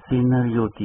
សេណារីយ៉ូទី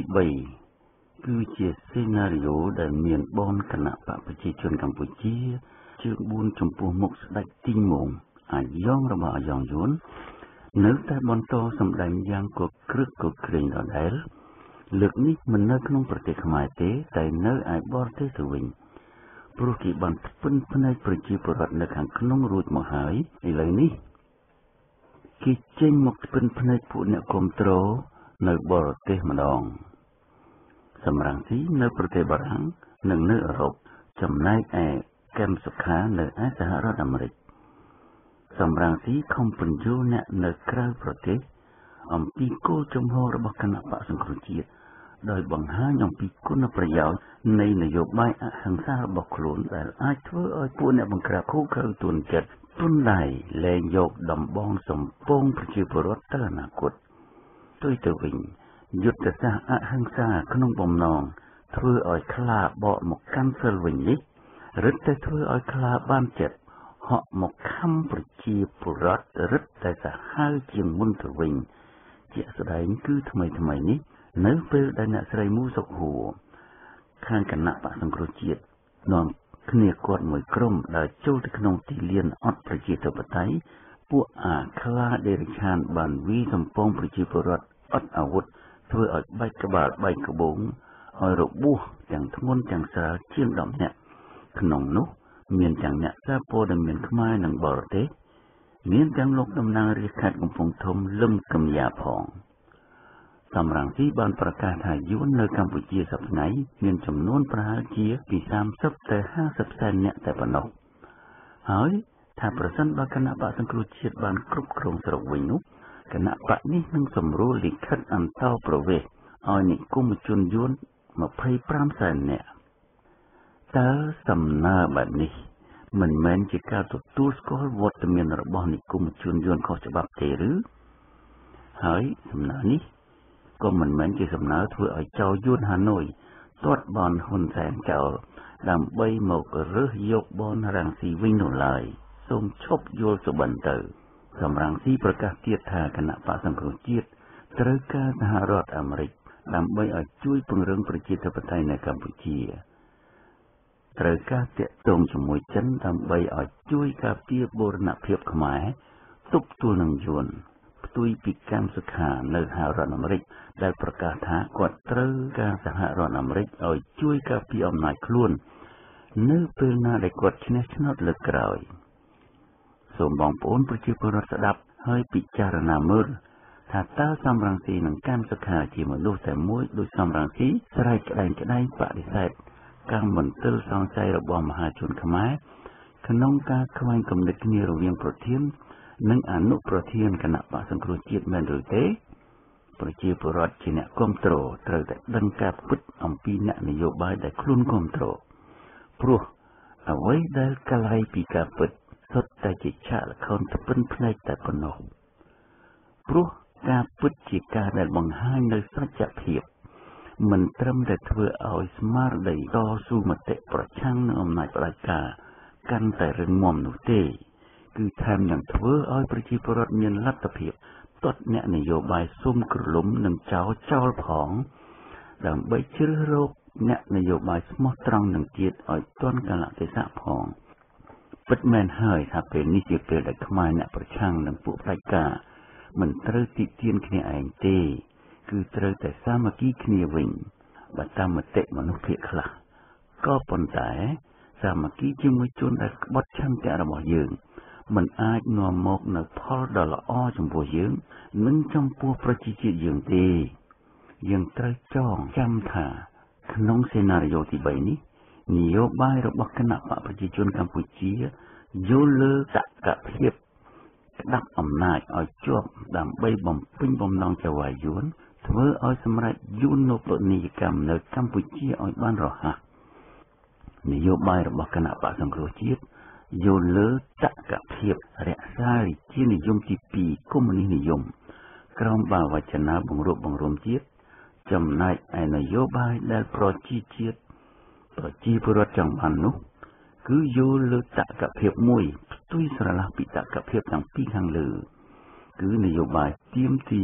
3គឺជាសេណារីយ៉ូដែលមានបនគណៈបកប្រជាជនកម្ពុជាជើង4ចំពោះមុខស្ដេចទីងមុងអាយ៉ងរបស់អាយ៉ងយួននៅតែបន្តសម្ដែងយ៉ាងកក្រឹកកក្រែងដដែលលើកនេះមិននៅក្នុងប្រទេសខ្មែរទេតែនៅឯបរទេសទៅវិញព្រោះគេបានផ្ពិនភ្នែកប្រជាពលរដ្ឋនៅខាងក្នុងរួចមកហើយឥឡូវនេះគេចេញមកផ្ពិនភ្នែកពួកអ្នកគាំទ្រនៅបរទេសម្ដងសម្រាប់ទីនៅប្រទេសបារាំងនិងនៅអឺរ៉ុបចំណែកឯកែមសុខានៅឯសហរដ្ឋអាមេរិកសម្រាប់ទីខំបញ្យល់អ្នកនៅក្រៅប្រទេសអំពីគោលជំហររបស់គណៈបកសង្គ្រោះជាតិដោយបង្ហាញអំពីគុណប្រយោជន៍នៃនយោបាយអហិង្សារបស់ខ្លួនដែលអាចធ្វើឲ្យពួកអ្នកបង្ក្រាបឃោឃៅទួនចិត្តទុនដៃលែងយកដំបងសម្ពងប្រជាពលរដ្ឋទៅអនាគតទុយទៅវិញយុទ្ធសាស្ត្រអហិង្សាក្នុងបំណងធ្វើឲ្យខ្លាបកមកកាន់សិលវិញនេះរឹតតែធ្វើឲ្យខ្លាបានចិត្តហក់មកខំប្រជាពលរដ្ឋរឹតតែសាហាវជាងមុនទៅវិញជាក់ស្ដែងគឺថ្មីនេះនៅពេលដែលអ្នកស្រីមូសុកហួរខាងគណៈបកសង្គ្រោះជាតិនាំគ្នាគាត់មួយក្រុមដែលចូលទៅក្នុងទីលានអត់ប្រជាធិបតេយ្យពួកអាខ្លាដេរិឆានបានវាយសម្ពងប្រជាពលរដ្ឋអត់អាវុធធ្វើឲ្យបែកក្បាលបែកក្បូងឲ្យរបួសទាំងធ្ងន់ទាំងស្រាលជាង10នាក់ក្នុងនោះមានទាំងអ្នកសារព័ត៌មានខ្មែរនិងបរទេសមានទាំងលោកតំណាងរាជខេត្តកំពង់ធំលឹមកំយ៉ាផងសម្រាប់ទីបានប្រកាសថាយួននៅកម្ពុជាសប្តាហ៍ថ្ងៃមានចំនួនប្រហែលជាពី30ទៅ50សែននាក់តែប៉ុណ្ណោះហើយថាប្រសិនបើគណៈបកសង្គ្រោះជាតិបានគ្រប់គ្រងស្រុកវិញនោះគណៈបកនេះនឹងសម្រួលលិខិតអន្តោប្រវេសន៍ឲ្យនិគមជនយួន25សែននាក់តើសំណើបែបនេះមិនមែនជាការទទួលស្គាល់វត្តមានរបស់និគមជនយួនខុសច្បាប់ទេឬហើយសំណើនេះក៏មិនមែនជាសំណើធ្វើឲ្យចៅយួនហាណូយទាត់បនហ៊ុនសែនចោលដើម្បីមករើសយកបនរាំងស៊ីវិញនោះឡើយសូមឈប់យល់សុបិនទៅសម្រាប់ស៊ីប្រកាសទៀតថាគណៈបកសង្គ្រោះជាតិត្រូវការសហរដ្ឋអាមេរិកដើម្បីឲ្យជួយពង្រឹងប្រជាធិបតេយ្យនៅកម្ពុជាត្រូវការតាក់ទងជាមួយចិនដើម្បីឲ្យជួយការពារបូរណភាពខ្មែរទប់ទល់នឹងយួនផ្ទុយពីកម្មសុខានៅសហរដ្ឋអាមេរិកដែលប្រកាសថាគាត់ត្រូវការសហរដ្ឋអាមេរិកឲ្យជួយការពារអំណាចខ្លួននៅពេលណាដែលគាត់ឈ្នះឆ្នោតលើកក្រោយសូមបងប្អូនប្រជាពលរដ្ឋស្ដាប់ហើយពិចារណាមើលថាតើសំរងស៊ីនិងកម្មសុខាជាមនុស្សតែមួយដោយសំរងស៊ីស្រែកក្តែងបដិសេធកម្មមន្ទិលសង្ស័យរបស់មហាជនខ្មែរក្នុងការខ្វែងគំនិតគ្នារវាងប្រធាននិងអនុប្រធានគណៈបកសង្គ្រោះជាតិមែនឬទេប្រជាពលរដ្ឋជាអ្នកគាំទ្រត្រូវតែដឹងការពិតអំពីអ្នកនយោបាយដែលខ្លួនគាំទ្រព្រោះអ្វីដែលកលៃពីការពិតសុទ្ធតែជាឆាកល្ខោនស្ពិនភ្នែកតែប៉ុណ្ណោះព្រោះការពិតជាការដែលបង្ហាញនៅសច្ចភាពមិនត្រឹមតែធ្វើឲ្យស្មារតីតស៊ូមតិប្រឆាំងនឹងអំណាចផ្ដាច់ការកាន់តែរឹងមាំនោះទេគឺថែមទាំងធ្វើឲ្យប្រជាពលរដ្ឋមានលទ្ធភាពទាត់អ្នកនយោបាយស៊ុំក្រលុំនិងចោលផងដើម្បីជ្រើសរកអ្នកនយោបាយស្មោះត្រង់នឹងទៀតឲ្យទាន់កាលៈទេសៈផងពិតមែនហើយថាពេលនេះជាពេលដែលខ្មែរអ្នកប្រឆាំងនឹងពួកផ្ដាច់ការមិនត្រូវទីទានគ្នាឯងទេគឺត្រូវតែសាមគ្គីគ្នាវិញបើតាមមតិមនុស្សភាគខ្លះក៏ប៉ុន្តែសាមគ្គីជាមួយជនដែលក្បត់ឆន្ទៈរបស់យើងមិនអាចនាំមកនៅផលដ៏ល្អចំពោះយើងនិងចំពោះប្រជាជាតិយើងទេយើងត្រូវចងចាំថាក្នុងសេណារីយ៉ូទី3នេះនយោបាយរបស់គណៈបកប្រជាជនកម្ពុជាយល់លើសកម្មភាពក្តាប់អំណាចឲ្យជាប់ដើម្បីបំពេញបំណងចៅហ្វាយួនធ្វើឲ្យសម្រេចយួននូវនីយកម្មនៅកម្ពុជាឲ្យបានរហ័សនយោបាយរបស់គណៈបកសង្គ្រោះជាតិយល់លើតកភាពរក្សារាជានិយមទី2កុម្មុយនីសនិយមក្រោមបាវចនាបង្រួបបង្រួមជាតិចំណែកឯនយោបាយដែលប្រជាពលរដ្ឋចង់បាននោះគឺយល់លើតកភាពមួយផ្ទុយស្រឡះពីតកភាពទាំងពីរខាងលើគឺនយោបាយទាមទារ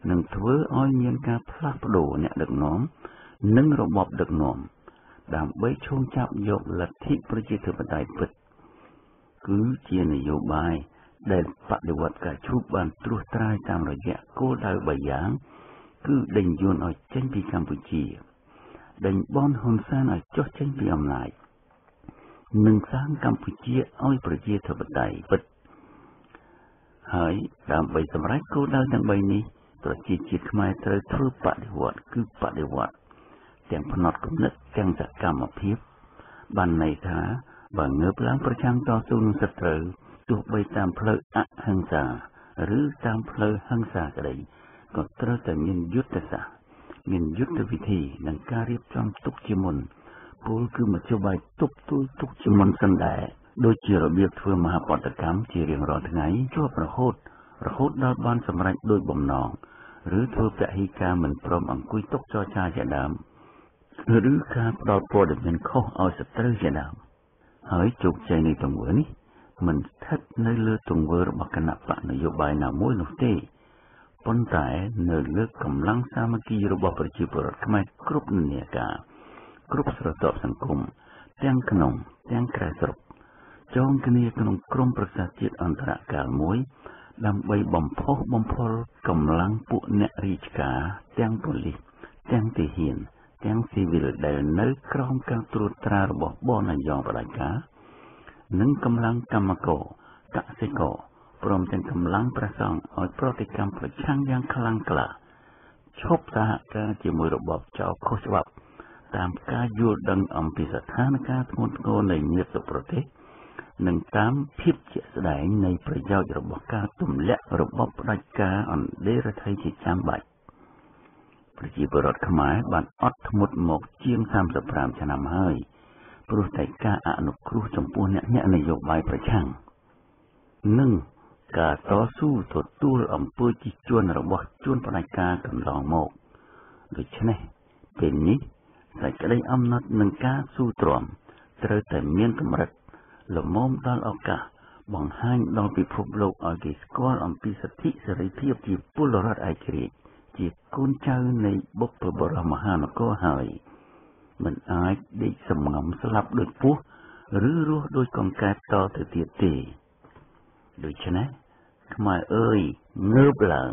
នឹងធ្វើឲ្យមានការផ្លាស់ប្ដូរអ្នកដឹកនាំនិងរបបដឹកនាំដើម្បីឈោងចាប់យកលទ្ធិប្រជាធិបតេយ្យពិតគឺជានយោបាយដែលបដិវត្តការជួបបានត្រួសត្រាយតាមរយៈគោលដៅ3យ៉ាងគឺដេញយួនឲ្យចេញពីកម្ពុជាដេញបនហ៊ុនសែនឲ្យចុះចេញពីអំណាចនិងសាងកម្ពុជាឲ្យប្រជាធិបតេយ្យពិតហើយដើម្បីសម្រេចគោលដៅទាំង3នេះប្រជាជាតិខ្មែរត្រូវធ្វើបដិវត្តគឺបដិវត្តទាំងផ្នត់គំនិតទាំងសកម្មភាពបានន័យថាបើងើបឡើងប្រឆាំងតស៊ូនឹងសត្រូវទោះបីតាមផ្លូវអហិង្សាឬតាមផ្លូវហិង្សាក្តីក៏ត្រូវតែមានយុទ្ធសាស្ត្រមានយុទ្ធវិធីនិងការរៀបចំទុកជាមុនពលគឺមធ្យោបាយទប់ទល់ទុកជាមុនសិនដែរដូចជារបៀបធ្វើមហាបដកម្មជារៀងរាល់ថ្ងៃជាប់រហូតដល់បានសម្រេចដោយបំណងឬធ្វើពហិការមិនព្រមអង្គុយទុកចរចាជាដើមឬការផ្ដល់ព័ត៌មានខុសឲ្យសត្រូវជាដើមហើយជោគជ័យនៃទង្វើនេះមិនស្ថិតនៅលើទង្វើរបស់គណៈបកនយោបាយណាមួយនោះទេប៉ុន្តែនៅលើកម្លាំងសាមគ្គីរបស់ប្រជាពលរដ្ឋខ្មែរគ្រប់និន្នាការគ្រប់ស្រទាប់សង្គមទាំងក្នុងទាំងក្រៅស្រុកចងគ្នាក្នុងក្រុមប្រឹក្សាជាតិអន្តរកាលមួយដើម្បីបំផុសបំផុលកម្លាំងពួកអ្នករាជការទាំងប៉ូលីសទាំងទាហានទាំងស៊ីវិលដែលនៅក្រោមការត្រួតត្រារបស់បនអាយ៉ងផ្ដាច់ការនិងកម្លាំងកម្មករកសិករព្រមទាំងកម្លាំងប្រសង់ឲ្យប្រតិកម្មប្រឆាំងយ៉ាងខ្លាំងក្លាឈប់សហការជាមួយរបបចោរខុសច្បាប់តាមការយល់ដឹងអំពីស្ថានភាពធ្ងន់ធ្ងរនៃមាតុប្រទេសនិងតាមភាពជាក់ស្ដែងនៃប្រយោជន៍របស់ការទម្លាក់របបផ្ដាច់ការអន្តរជាតិជាចាំបាច់ប្រជាពលរដ្ឋខ្មែរបានអត់ធ្មត់មកជាង35ឆ្នាំហើយព្រោះតែការអនុគ្រោះចំពោះអ្នកនយោបាយប្រឆាំងនិងការតស៊ូទទួលអំពើជិះជាន់របស់ជួនផ្ដាច់ការកន្លងមកដូច្នេះពេលនេះសេចក្តីអំណត់នឹងការស៊ូទ្រាំត្រូវតែមានកម្រិតល្មមដល់ឱកាសបង្ហាញដល់ពិភពលោកឲ្យគេស្គាល់អំពីសិទ្ធិសេរីភាពជាពលរដ្ឋឯករាជ្យជាកូនចៅនៃបុព្វបុរសមហានគរហើយមិនអាចដេកសំងំស្លាប់ដូចពស់ឬរស់ដូចកង្កែបតទៅទៀតទេដូច្នេះខ្មែរអើយងើបឡើង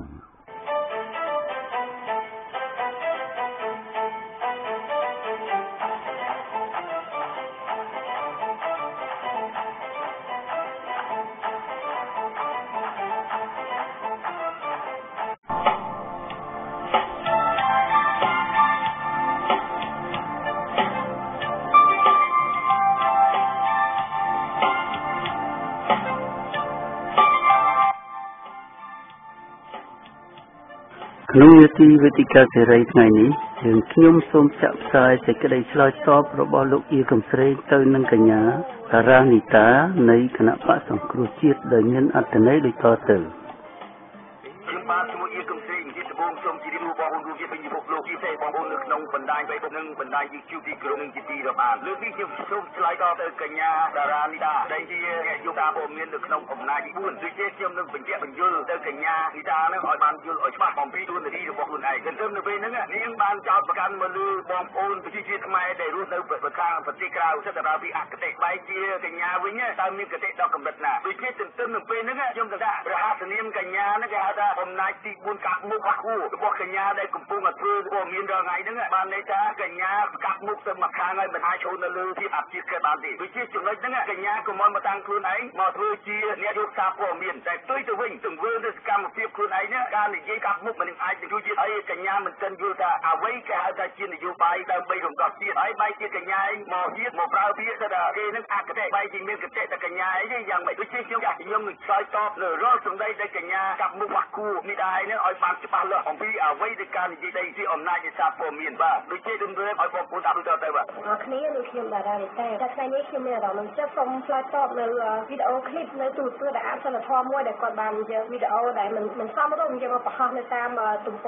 ក្នុងនាទីវេទិកាសេរីថ្ងៃនេះយើងខ្ញុំសូមចាក់ផ្សាយសេចក្តីឆ្លើយតបរបស់លោកអ៊ីកំស្រីទៅនឹងកញ្ញាតារានីតានៃគណៈបក្សសង្គ្រោះជាតិដែលមានអត្ថន័យដូចតទៅខ្ញុំបាទជាមួយអ៊ីកំស្រីនិយាយដំបូងសូមជម្រាបបងប្អូនជាពិភពលោកជាពិសេសបងប្អូននៅក្នុងបណ្ដាញ Facebook និងបណ្ដាញ YouTube ទីក្រុងនិងជាទីរាប់អានលើកនេះខ្ញុំសូមឆ្លើយតបទៅកញ្ញាតារានីតាដែលជាអ្នកយកការព័ត៌មាននៅក្នុងអំណាចទី4ដូចជាខ្ញុំនឹងបញ្ជាក់បញ្យល់ទៅកញ្ញានីតានឹងឲ្យបានយល់ឲ្យច្បាស់អំពីទូនាទីរបស់ខ្លួនឯងទន្ទឹមនៅពេលហ្នឹងនាងបានចោទប្រកាន់មកលើបងប្អូនប្រជាជាតិខ្មែរដែលរស់នៅប្រខាងប្រទេសក្រៅសិទ្ធិរាពីអគតិបែកជាកញ្ញាវិញតើមានគតិដល់កម្រិតណាដូចជាទន្ទឹមនៅពេលហ្នឹងខ្ញុំគិតថាព្រះហាសនាមកញ្ញាហ្នឹងគេហៅថាអំណាចទី4កាប់មុខអាគូរបស់កញ្ញាដែលកំពុងធ្វើព័ត៌មានរាល់ថ្ងៃហ្នឹងបានន័យថាកញ្ញាកាប់មុខទៅមកខាងហើយមិនអាចចូលនៅលើភាពអព្យាក្រឹតបានទេដូចជាចំណុចហ្នឹងកញ្ញាកុំមកតាំងខ្លួនឯងមកធ្វើជាអ្នកយកសារព័ត៌មានតែផ្ទុយទៅវិញទង្វើទៅសកម្មភាពខ្លួនឯងហ្នឹងការនិយាយកាប់មុខមិនអាចទៅជួយហើយកញ្ញាមិនទាន់យល់ថាអ្វីគេហៅថាជានយោបាយដើម្បីរំដោះជាតិហើយបែរជាកញ្ញាឯងមកទៀតមកប្រើពាក្យថាគេនឹងអកតេបែរជាមានគតិតែកញ្ញាឯងយ៉ាងម៉េចដូចជាខ្ញុំនឹងឆ្លើយតបលើរាល់សម្ដីដែលកញ្ញាកាប់មុខបាក់គូនេះដែរនឹងឲ្យបានច្បាស់លាស់អំពីអ្វីដែលការនិយាយទៅជាអំណាចនៃសារព័ត៌មានបាទដូចជាជំរឿនឲ្យបងប្អូនតាមទៅបាទគ្នានេះខ្ញុំតារានេះតែថ្ងៃនេះខ្ញុំមានអារម្មណ៍ចិត្តសូមឆ្លើយតបនៅវីដេអូឃ្លីបនៅទូរទស្សន៍ដែលអសលធម៌មួយដែលគាត់បានយកវីដេអូដែលមិនសមរម្យយកមកបង្ហោះនៅតាមទំព័រ Facebook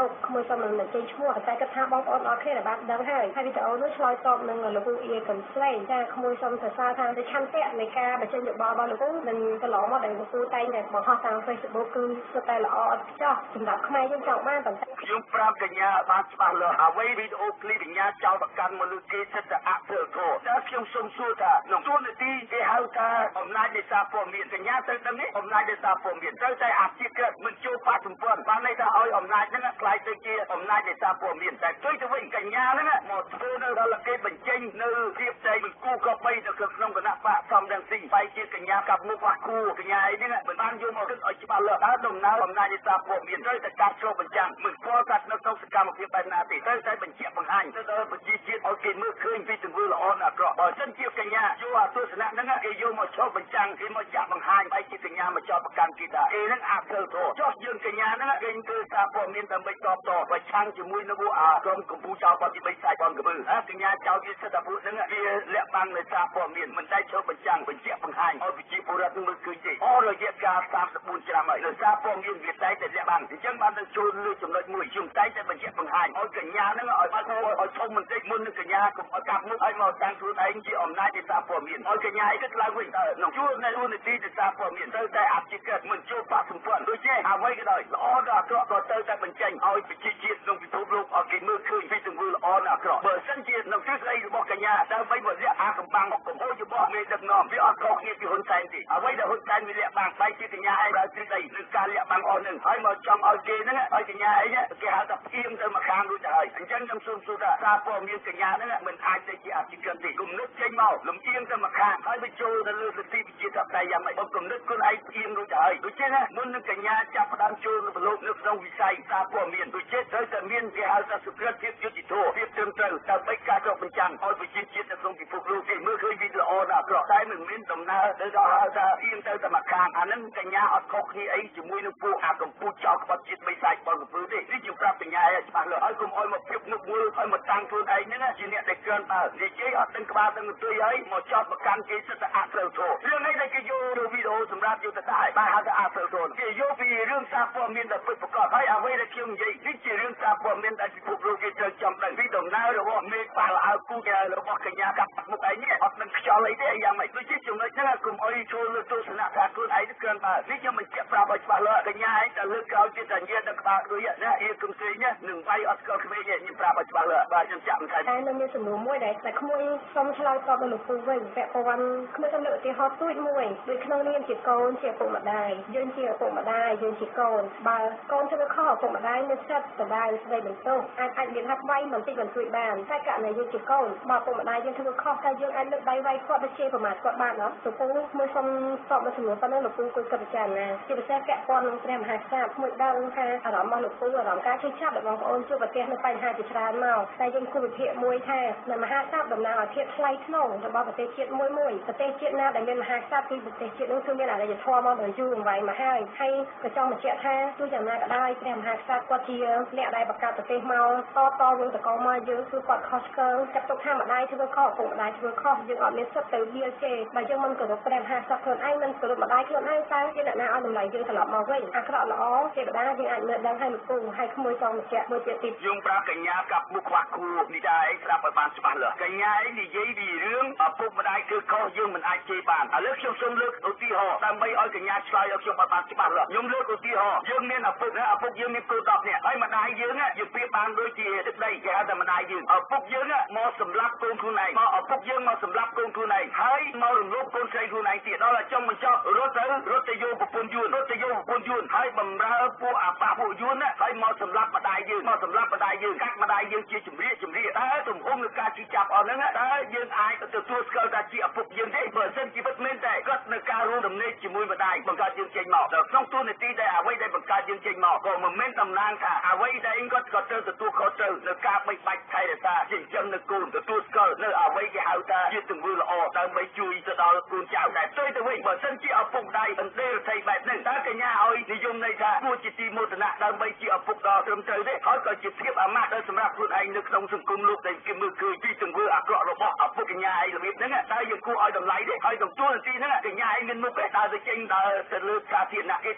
ទុកក្មួយសុំនឹងជ័យឈ្មោះតែគិតថាបងប្អូនអរគ្នាដែលបានដឹងហើយវីដេអូនោះឆ្លើយតបនឹងលោកគ្រូអៀកំស្លេងចាក្មួយសុំសរសើរថាជាឆន្ទៈនៃការបញ្ចេញយោបល់របស់លោកគ្រូនិងកន្លងមកដែលលោកគ្រូតែងតែបង្ហោះតាម Facebook គឺសុទ្ធតែល្អឥតខ្ចោះសម្រាប់ខ្មែរយើងចង់បានប៉ុន្តែខ្ញុំប្រាប់កញ្ញាបានច្បាស់លាស់អ្វីវីដេអូឃ្លីបកញ្ញាចោលប្រកាន់មកលើគេសិតតែអសិលធម៌តែខ្ញុំសូមសួរថាក្នុងទូនាទីគេហៅថាអំណាចនៃសារព័ត៌មានកញ្ញាទៅដឹងនេះអំណាចនៃសារព័ត៌មានត្រូវតែអធិក្រិតមិនចូលបាត់សម្ព័ន្ធបានន័យថាឲ្យអំណាចហ្នឹងខ្លាយទៅជាអំណាចនៃសារព័ត៌មានតែផ្ទុយទៅវិញកញ្ញាហ្នឹងមកធ្វើនៅដល់គេបញ្ចេញនៅធៀបតែមិនគូក៏បីទៅក្នុងគណៈបកសំរងស៊ីបែរជាកញ្ញាកាប់មុខអាគូកញ្ញាអីហ្នឹងមិនបានយកមកគិតឲ្យច្បាស់លាស់តើដំណើរអំណាចនៃសារព័ត៌មានត្រូវតែកាត់ឆ្លុះបញ្ចាំងមិនស្គាល់ថានៅក្នុងសកម្មភាពបែបណាទេត្រូវតែបញ្ជាក់បង្ហាញទៅដល់ប្រជាជាតិឲ្យគេមើលឃើញពីទង្វើល្អនិងអាក្រក់បើមិនជាកញ្ញាយកអាទស្សនៈហ្នឹងគេយកមកឆ្លុះបញ្ចាំងគេមកចាក់បង្ហាញបែរជាកញ្ញាមកចោទប្រកាន់គេថាគេហ្នឹងអសិលធម៌ចុះយើងកញ្ញាហ្នឹងគេធ្វើសារព័ត៌មានដើម្បីតបតប្រឆាំងជាមួយនឹងក្រុមកម្ពុជាចោលបទទី3ខ្សែបនកบือกញ្ញាចោទវាសិទ្ធិពួកហ្នឹងវាលាក់បាំងនៅសារព័ត៌មានមិនតែឆ្លុះបញ្ចាំងបញ្ជាក់បង្ហាញឲ្យប្រជាពលរដ្ឋមើលឃើញទេអររយៈកាល34ឆ្នាំហើយនៅសារព័ត៌មានវាតែតែលាក់បាំងអញ្ចឹងបានទៅចូលលើចំណុចមួយខ្ញុំតែតែបញ្ជាក់បង្ហាញឲ្យកញ្ញាហ្នឹងឲ្យបាត់ឲ្យធំបន្តិចមុននឹងកញ្ញាកុំឲ្យកាប់មុខឲ្យមកតាំងខ្លួនឯងជាអំណាចនៃសារព័ត៌មានឲ្យកញ្ញាឯងគិតឡើងវិញតើក្នុងជួរនៅទូនាទីនៃសារព័ត៌មានត្រូវតែអធិក្រិតមិនចូលបាក់សម្ព័ន្ធដូចជាអ្វីក៏ដោយល្អដល់អាក្រក់ក៏ត្រូវតែបញ្ចេញឲ្យប្រជាជាតិក្នុងពិភពលោកឲ្យគេមើលឃើញពីទង្វើល្អនិងអាក្រក់បើមិនជាក្នុងទិសស្ដីរបស់កញ្ញាដើម្បីមកលាក់អាកំបាំងកំហុសរបស់មេដឹកនាំវាអត់ខុសគ្នាពីហ៊ុនសែនទេអ្វីដែលហ៊ុនសែនវាលាក់បាំងបែរជាកញ្ញាឯងប្រើទិសស្ដីនឹងការលាក់បាំងអស់នឹងហើយមកចង់ឲ្យគេហ្នឹងឲ្យកញ្ញាឯងគេហៅថាផ្អៀងទៅមកខាងរួចទៅហើយអញ្ចឹងខ្ញុំសូមសួរថាសារព័ត៌មានកញ្ញាហ្នឹងមិនអាចទៅជាអធិក្រិតទេគំនិតចេញមកលំអៀងទៅមកខាងហើយទៅចូលទៅលើសិទ្ធិប្រជាធិបតេយ្យយ៉ាងម៉េចបើគំនិតខ្លួនឯងផ្អៀងរួចទៅហើយដូច្នេះមុននឹងកញ្ញាចាប់ផ្ដើមចូលនៅលោកនៅក្នុងវិស័យសារព័ត៌មានដូចជាត្រូវតែមានគេហៅថាសុក្រិតភាពយុត្តិធម៌ភាពត្រឹមត្រូវដើម្បីការចុះបញ្ចាំងឲ្យប្រជាជាតិនៅក្នុងពិភពលោកគេមើលឃើញពីល្អនិងអាក្រក់តែមិនមានដំណើរទៅដល់ហៅថាផ្អៀងទៅតែមកខាងអានឹងកញ្ញាអត់ខុសគ្នាអីជាមួយនឹងពួកអាកម្ពុជាចោលក្បត់ជាតិបីសាច់បនកំពើទេនេះខ្ញុំប្រាប់កញ្ញាឲ្យច្បាស់លាស់ឲ្យកុំឲ្យមកភាពមុខមូលឲ្យមកតាំងខ្លួនឯងហ្នឹងជាអ្នកដែលក្រើនបើនិយាយអត់ដឹងក្បាលដឹងទុយហើយមកចោទប្រកាន់គេសិតតែអត្រូវធម៌រឿងនេះដែលគេយកទៅវីដេអូសម្រាប់យកទៅដាក់ឲ្យបានហៅថាអត្រូវធម៌គេយកពីរឿងសារព័ត៌មានដែលពិតប្រាកដហើយអ្វីដែលខ្ញុំនិយាយនេះជារឿងសារព័ត៌មានដែលពិភពលោកគេត្រូវចាំដឹងពីដំណើររបស់មេប៉ាល់អើគូរបស់កញ្ញាកាប់មុខឯងនេះអត់នឹងខ្យល់អីទេយ៉ាងម៉េចដូចជាចំណុចហ្នឹងកុំអុយចូលលើទស្សនៈថាខ្លួនឯងក្រើនបើនេះខ្ញុំបញ្ជាក់ប្រាប់ឲ្យច្បាស់លាស់កញ្ញាឯងតែលើកក្រោយទៀតតែញាតដល់ក្បាលដូចណាអៀកំសេងនឹងវាយអត់ស្គាល់ក្មេងទេខ្ញុំប្រាប់ឲ្យច្បាស់លាស់បាទខ្ញុំចាក់មិនថាតែនៅមានសំណួរមួយដែលតែក្មួយសុំឆ្លើយតបដល់លោកគ្រូវិញពាក់ព័ន្ធក្មួយសំណួរឧទាហរណ៍ទូចមួយដូចក្នុងនាមជាកូនជាឪពុកម្ដាយយើងជាឪពុកម្ដាយយើងជាកូនបើកូនធ្វើខុសឪពុកម្ដាយនៅសិទ្ធិដដែលស្ដីបន្ទោសអាចមានហាក់វាយបន្តិចបន្តួចបានតែករណីយើងជាកូនបើឪពុកម្ដាយយើងធ្វើខុសតែយើងអាចលើកដៃវាយគាត់ដូចជាប្រមាថគាត់បានអត់លោកគ្រូមួយសុំតបដល់សំណួរប៉ុណ្ណឹងលោកគ្រូគួរគិតពិចារណាជាពិសេសពាក់ព័ន្ធនឹងព្រះមហាក្សត្រមួយដឹងថាអារម្មណ៍របស់លោកគ្រូអារម្មណ៍ការឈឺចាប់របស់បងប្អូនជួបប្រទះនៅបញ្ហាជាច្រើនមកតែយើងគួរវិភាគមួយថានៅមហាក្សត្រដំណើរឲ្យភាពថ្លៃថ្នូររបស់ប្រទេសជាតិមួយប្រទេសជាតិណាដែលមានមហាក្សត្រគឺប្រទេសជាតិនោះគឺមានអរិយធម៌មកដល់យូរអង្វែងមកហើយក៏ចង់បញ្ជាក់ថាទោះយ៉ាងណាក៏ដោយព្រះមហាក្សត្រគាត់ជាអ្នកដែលបង្កើតប្រទេសមកតវងតកមកយើងគឺគាត់ខុសឆ្គងចាត់ទុកថាម្ដាយធ្វើខុសឪពុកម្ដាយធ្វើខុសយើងអត់មានសិទ្ធិទៅបៀលគេបើយើងមិនគោរពព្រះមហាក្សត្រខ្លួនឯងមិនគោរពម្ដាយខ្លួនឯងតើជាអ្នកណាឲ្យតម្លៃយើងត្រឡប់មកវិញអាក្រក់ល្អទេវតាយើងអាចមើលដឹងឲ្យលោកគ្រូឲ្យក្មួយចង់បញ្ជាក់មួយទៀតយើងប្រាប់កញ្ញាកាប់មុខខ្វះគូនេះដែរឯងស្រាប់ឲ្យបានច្បាស់លាស់កញ្ញាឯងនិយាយពីរឿងឪពុកម្ដាយធ្វើខុសយើងមិនអាចជេរបានឥឡូវខ្ញុំសូមលើកឧទាហរណ៍ដើម្បីឲ្យកញ្ញាឆ្លើយឲ្យខ្ញុំបានច្បាស់លាស់ខ្ញុំលើកឧទាហរណ៍យើងមានឪពុកយើងមានកូន10នាក់ហើយម្ដាយយើងយើងប្រៀបបានដូចជាទឹកដីគេហៅថាម្ដាយយើងឪពុកយើងមកសម្លាប់កូនខ្លួនឯងមកឪពុកយើងមកសម្លាប់កូនខ្លួនឯងហើយមករំលោភកូនស្រីខ្លួនឯងទៀតដល់តែចុងបញ្ចប់រត់ទៅយកប្រពន្ធយួនហើយបំរើពួកអាប៉ាពួកយួនហើយមកសម្លាប់ម្ដាយយើងកាត់ម្ដាយយើងជាជំរាកតែទំហំនៃការជិះចាប់អស់ហ្នឹងតើយើងអាចទទួលស្គាល់ថាជាឪពុកយើងទេបើមិនជីវិតមែនតែគាត់នៅការរួមដំណេកជាមួយម្ដាយបង្កើតយើងចេញមកដល់ក្នុងទូនាទីដែលអ្វីដែលបង្កើតយើងចេញមកក៏មិនមែនតំណាងថាអ្វីដែលគាត់ក៏ត្រូវទទួលខុសត្រូវនៅការបីបាច់ថែរក្សាចិញ្ចឹមនៅកូនទទួលស្គាល់នៅអ្វីគេហៅថាជាទង្វើល្អដើម្បីជួយទៅដល់កូនចៅតែផ្ទុយទៅវិញបើមិនជាឪពុកម្ដាយអន្តេរថៃបែបហ្នឹងតើកញ្ញាឲ្យនិយមន័យថាគួរជាទីមោទនៈដើម្បីជាឪពុកដ៏ត្រឹមត្រូវទេហើយក៏ជាភាពអាម៉ាស់ដល់សម្រាប់ខ្លួនឯងនៅក្នុងសង្គមលោកដែលគេមើលឃើញពីទង្វើអាក្រក់របស់ឪពុកកញ្ញាឯងរបៀបហ្នឹងតើយើងគួរឲ្យតម្លៃទេហើយក្នុងទូនាទីហ្នឹងកញ្ញាឯងមានមុខឯដើរទៅចេញដើរទៅលើសាធារណៈគេថាអូ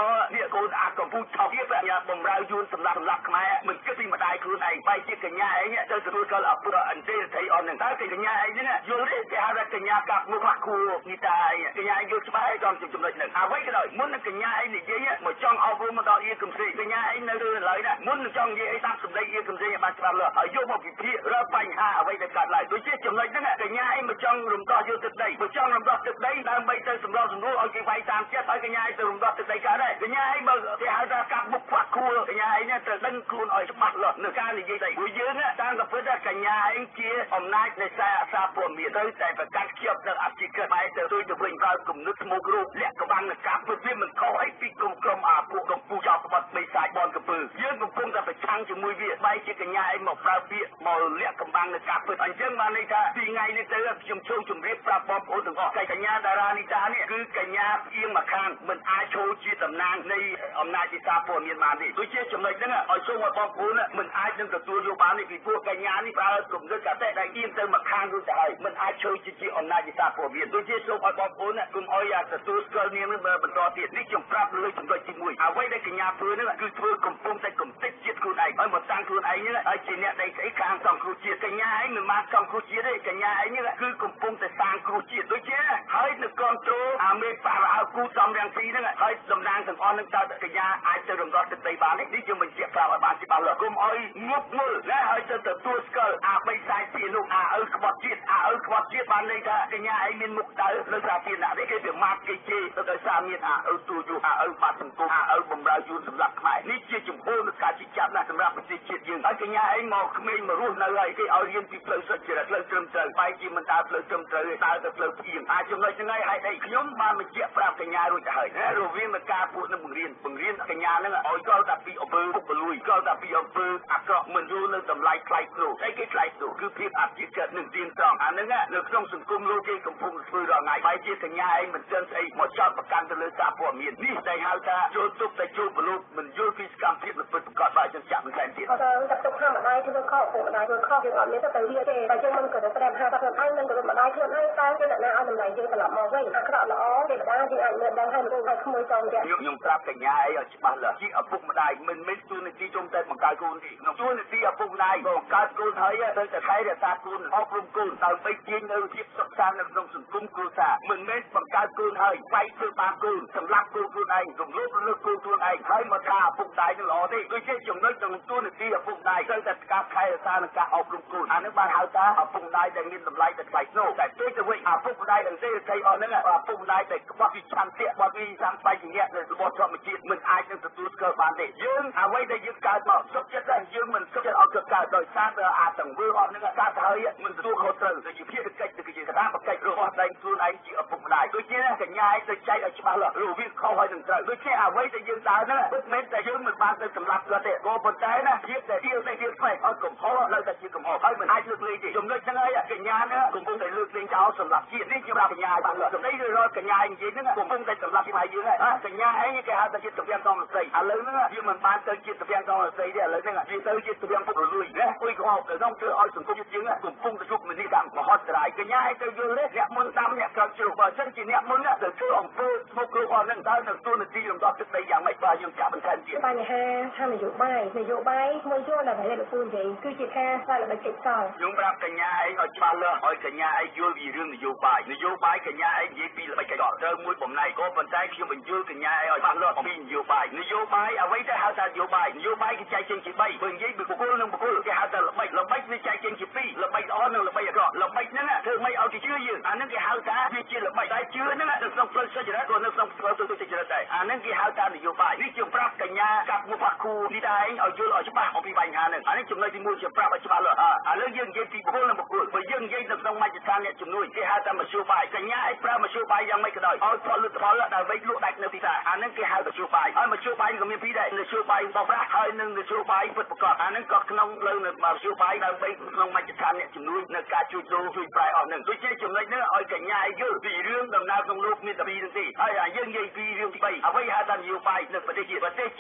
នេះកូនអាកំពុងថោកទៀតកញ្ញាបំរើយួនសម្រាប់ខ្មែរមិនគិតពីម្ដាយខ្លួនឯងបែរជាកញ្ញាឯងទៅទទួលកលអពុរអន្តេត្រីអននឹងតើកញ្ញាឯងហ្នឹងយល់ទេគេហៅថាកញ្ញាកាប់មុខខ្វះគួរនេះតាឯងកញ្ញាឯងយល់ច្បាស់ហើយចំចំណុចហ្នឹងអ្វីក៏ដោយមុននឹងកញ្ញាឯងនិយាយមកចង់អប់រំមកដល់អៀកំសេកញ្ញាឯងនៅលើឡើយណាមុននឹងចង់និយាយអីតាមសម្ដីអៀកំសេកឲ្យបានច្បាស់លាស់ហើយយកមកពិភាក្រាល់បញ្ហាអ្វីដែលកើតឡើងដូចជាចំណុចហ្នឹងកញ្ញាឯងមកចង់រំដោះយកទឹកដីមកចង់រំដោះទឹកដីដើម្បីទៅសម្របសម្រួលឲ្យគេវាយតាមចិត្តឲ្យកញ្ញាឯងទៅរំដោះទឹកដីកើតដែរកញ្ញាឯងបើគេហៅថាកាប់មុខខ្វះគួរកញ្ញាឯងត្រូវដឹងខ្លួនឲ្យច្បាស់លាស់នៅការនិយាយទៅពួកយើងតាមក៏ពិតថាកញ្ញាឯងជាអំណាចនៃសារអាសាព័ត៌មានទៅតែប្រកាសជាប់នៅអធិការបែរទៅដូចទៅវិញដល់គំនិតស្មោករូបលក្ខកម្បាំងនៃការពិតវាមិនខុសអីពីក្រុមអាពួកកំពូចោលក្បត់បិសាចបនកំពើយើងកំពុងតែប្រឆាំងជាមួយវាបែរជាកញ្ញាឯងមកប្រើពាក្យមកលាក់កំបាំងនៃការពិតអញ្ចឹងបានន័យថាពីថ្ងៃនេះទៅខ្ញុំចូលជម្រាបប្រាប់បងប្អូនទាំងអស់កញ្ញាតារានីតានេះគឺកញ្ញាផ្អៀងមកខាងមិនអាចចូលជាតំណាងនៃអំណាចនៃសារព័ត៌មានបានទេដូចជាចំណុចហ្នឹងឲ្យសូមឲ្យបងប្អូនមិនអាចនឹងទទួលយកបាននេះពីព្រោះកញ្ញានេះប្រើគំនិតកតេដែលអៀងទៅមកខាងនោះទៅហើយមិនអាចចូលជាអំណាចនៃសារព័ត៌មានដូចជាសូមឲ្យបងប្អូនគុំអោយទទួលស្គាល់នាមនេះបន្តទៀតនេះខ្ញុំប្រាប់លើចំណុចទី1អ្វីដែលកញ្ញាធ្វើនេះគឺធ្វើកំពុងតែកំទេចជាតិខ្លួនឯងឲ្យមកតាំងខ្លួនឯងនេះឲ្យជាអ្នកដែលស្អីខាងសង្គ្រោះជាតិកញ្ញាឯងមិនបានសង្គ្រោះជាតិទេកញ្ញាឯងនេះគឺកំពុងតែសាងគ្រោះជាតិដូចជាហើយនៅគ្រប់គ្រងអាមេបារអើគូសំរាំងទីហ្នឹងហើយតំណាងទាំងអស់នឹងតើកញ្ញាអាចទៅរំដោះទឹកដីបាននេះខ្ញុំបញ្ជាក់ប្រាប់ឲ្យបានច្បាស់លាស់គុំអោយងប់ងល់ណាហើយទៅទទួលស្គាល់អាបីសាយពីនោះអាអើក្បត់ជាតិបានន័យថាកញ្ញាឯងមានមុខដៅនៅសាធារណៈនេះគេប្រមាថគេជេរទៅដោយសារមានអាអើទូយុអាអើបាត់សង្គមអាអើបំរើយួនសម្រាប់ខ្មែរនេះជាជំហរនៃការជីចាប់ណាស់សម្រាប់ប្រជាជាតិយើងហើយកញ្ញាឯងមកក្មេងមករស់នៅហើយគេឲ្យរៀនពីផ្លូវសុចរិតផ្លូវត្រឹមត្រូវបែរជាមិនដើរផ្លូវត្រឹមត្រូវទេដើរទៅផ្លូវផ្អៀងអាចចំណុចហ្នឹងហើយហេតុអីខ្ញុំបានបញ្ជាក់ប្រាប់កញ្ញារួចទៅហើយណារវាងនឹងការពួកនឹងបង្រៀនកញ្ញាហ្នឹងឲ្យចូលតែពីអំពើពុករលួយចូលតែពីអំពើអាក្រក់មិនយល់នៅតម្លៃថ្លៃថ្នូរអីគេថ្លៃថ្នូរគឺភាពអព្យាក្រឹតនឹងទៀងត្រង់អាហ្នឹងនៅក្នុងសង្គមលោកគេកំពុងធ្វើរាល់ថ្ងៃបែរជាកញ្ញាឯងមិនដឹងស្អីមកចោទប្រកាន់ទៅលើសារព័ត៌មាននេះតែហៅថាចូលទុកតែចូលប្រឡូកមិនយល់ពីសកម្មភាពពិតប្រាកដបែរជាចាក់មិនតែទៀតគាត់ទៅទុកថាម្ដាយធ្វើខុសពុកម្ដាយធ្វើខុសយើងអត់មានទៅរៀបទេតែយើងមិនក៏ទៅប្រែថាខ្លួនឯងមិនទៅម្ដាយខ្លួនឯងតែជាអ្នកណាឲ្យតម្លៃយើងត្រឡប់មកវិញអាក្រក់ល្អទេម្ដាយយើងអាចមើលដឹងហើយមិនឲ្យក្មួយចង់ទៀតខ្ញុំប្រាប់កញ្ញាឯងឲ្យច្បាស់លាស់ជាឪពុកម្ដាយមិនមែនទូនាទីជុំតែបង្កើតកូនទេក្នុងទូនាទីឪពុកម្ដាយក៏បង្កើតកូនហើយទៅតែថែរក្សាកូនអប់រំកូនដើម្បីទាញនៅភាពសុខសាន្តនៅក្នុងសង្គមគ្រួសារមិនមែនបង្កើតកូនហើយបែកធ្វើបាបកូនសម្លាប់កូនខ្លួនឯងរំលោភលើកូនខ្លួនឯងហើយមកថាឪពុកម្ដាយនឹងល្អទេដូចជាចំណុចក្នុងទូនាទីឪពុកម្ដាយទៅតែការថែរក្សានិងការអប់រំកូនអានេះបានហៅថាឪពុកម្ដាយដែលមានតម្លៃតែថ្លៃថ្នូរតែដូចទៅវិញឪពុកម្ដាយដែលសេរីអស់ហ្នឹងឪពុកម្ដាយដែលក្បត់ពីឆន្ទៈក្បត់ពីសង្កេតជាអ្នករបស់ធម្មជាតិមិនអាចនឹងទទួលស្គាល់បានទេយើងអ្វីដែលយើងកើតមកសុខចិត្តតែយើងមិនសុខចិត្តឲ្យកើតដោយសារតែអាទាំងវើអស់ហ្នឹងកើតហើយមិនទទួលខុសត្រូវដូចជាភារកិច្ចដូចជាកតាបកិច្ចរបស់ដៃខ្លួនឯងជាឪពុកម្ដាយដូចជាកញ្ញាឯងទៅចែកឲ្យច្បាស់លាស់រវាងខុសហើយនឹងត្រូវដូចជាអ្វីដែលយើងដើរហ្នឹងមិនមែនតែយើងមិនបានទៅសម្លាប់គាត់ទេក៏ប៉ុន្តែណាភាពដែលទៀតផ្សេងឲ្យកំហុសនៅតែជាកំហុសហើយមិនអាចលើកលែងទេចំណុចហ្នឹងហើយកញ្ញាហ្នឹងកំពុងតែលើកលែងចោលសម្រាប់ជាតិនេះខ្ញុំប្រាប់កញ្ញាបានលាស់សម្ដីឬរកកញ្ញាឯងនិយាយហ្នឹងកំពុងតែសម្រាប់ខ្មែរយើងហើយកញ្ញាឯងគេហៅថាជាទវាំងកំសីឥឡូវហ្នឹងវាមិនបានទៅជាទវាំងកំសីទេឥឡូវហ្នឹងវាទៅជាទវាំងពុករលួយណាអុយក៏ក្នុងធ្វើឲ្យសង្គមយើងកំពុងតែជួបមនីកម្មមហន្តរាយកញ្ញាឯងទៅយល់ទេអ្នកមុនតាមអ្នកក្រោយជ្រុះបើមិនជាអ្នកមុនទៅធ្វើអំពើស្មុគគ្រោះអស់ហ្នឹងតើនៅទូនាទីរំដោះទឹកដីយ៉ាងម៉េចបើយើងចាប់បន្ថែមទៀតបញ្ហាថានយោបាយមួយយកដល់តែលោកពូនិយាយគឺជាការស្វែងរកកិច្ចសល់ខ្ញុំប្រាប់កញ្ញាឯងឲ្យច្បាស់លាស់ឲ្យកញ្ញាឯងយល់ពីរឿងនយោបាយកញ្ញាឯងនិយាយពីល្បិចកញ្ចក់ត្រូវមួយបំណែកក៏ប៉ុន្តែខ្ញុំបញ្យល់កញ្ញាឯងឲ្យច្បាស់លាស់ពីនយោបាយអ្វីដែលហៅថានយោបាយគេចែកចេញជា3បើនិយាយពីបុគ្គលនិងបុគ្គលគេហៅថាល្បិចវាចែកចេញជា2ល្បិចល្អនិងល្បិចអាក្រក់ល្បិចហ្នឹងធ្វើម៉េចឲ្យគេជឿយើងអាហ្នឹងគេហៅថាវាជាល្បិចតែជឿហ្នឹងនៅក្នុងផ្លូវសុចរិតក៏នៅក្នុងផ្លូវទុច្ចរិតដែរអាហ្នឹងគេហៅថានយោបាយនេះខ្ញុំប្រាប់កញ្ញាកាប់មុខបាក់គូនេះតែឯងឲ្យយល់ឲ្យច្បាស់អំពីបញ្ហាហ្នឹងអានេះចំណុចទី1ជាប្រាប់ឲ្យច្បាស់លាស់ឥឡូវយើងនិយាយពីបុគ្គលនិងបុគ្គលបើយើងនិយាយនៅក្នុងមជ្ឈដ្ឋានអ្នកជំនួយគេហៅថាមធ្យោបាយកញ្ញាឯងប្រើមធ្យោបាយយ៉ាងម៉េចក៏ដោយឲ្យផលិតផលដើម្បីលក់ដាច់នៅទីផ្សារអាហ្នឹងគេហៅមធ្យោបាយហើយមធ្យោបាយក៏មានពីរដែរមធ្យោបាយបោកប្រាស់ហើយនិងមធ្យោបាយពិតប្រាកដអាហ្នឹងក៏ក្នុងលើនៅមធ្យោបាយដើម្បីក្នុងមជ្ឈដ្ឋានអ្នកជំនួយនៅការជួយដូរជួយប្រែអស់ហ្នឹងដូចជាចំណុចហ្នឹងឲ្យកញ្ញាយល់ពីរឿងដំណើរក្នុងលោកមានតែពីរហ្នឹងទេហើយយើងនិយាយពីរឿងទី3អ្វីហៅថានយោបាយនៅប្រទេសជាតិហ្នឹងគេ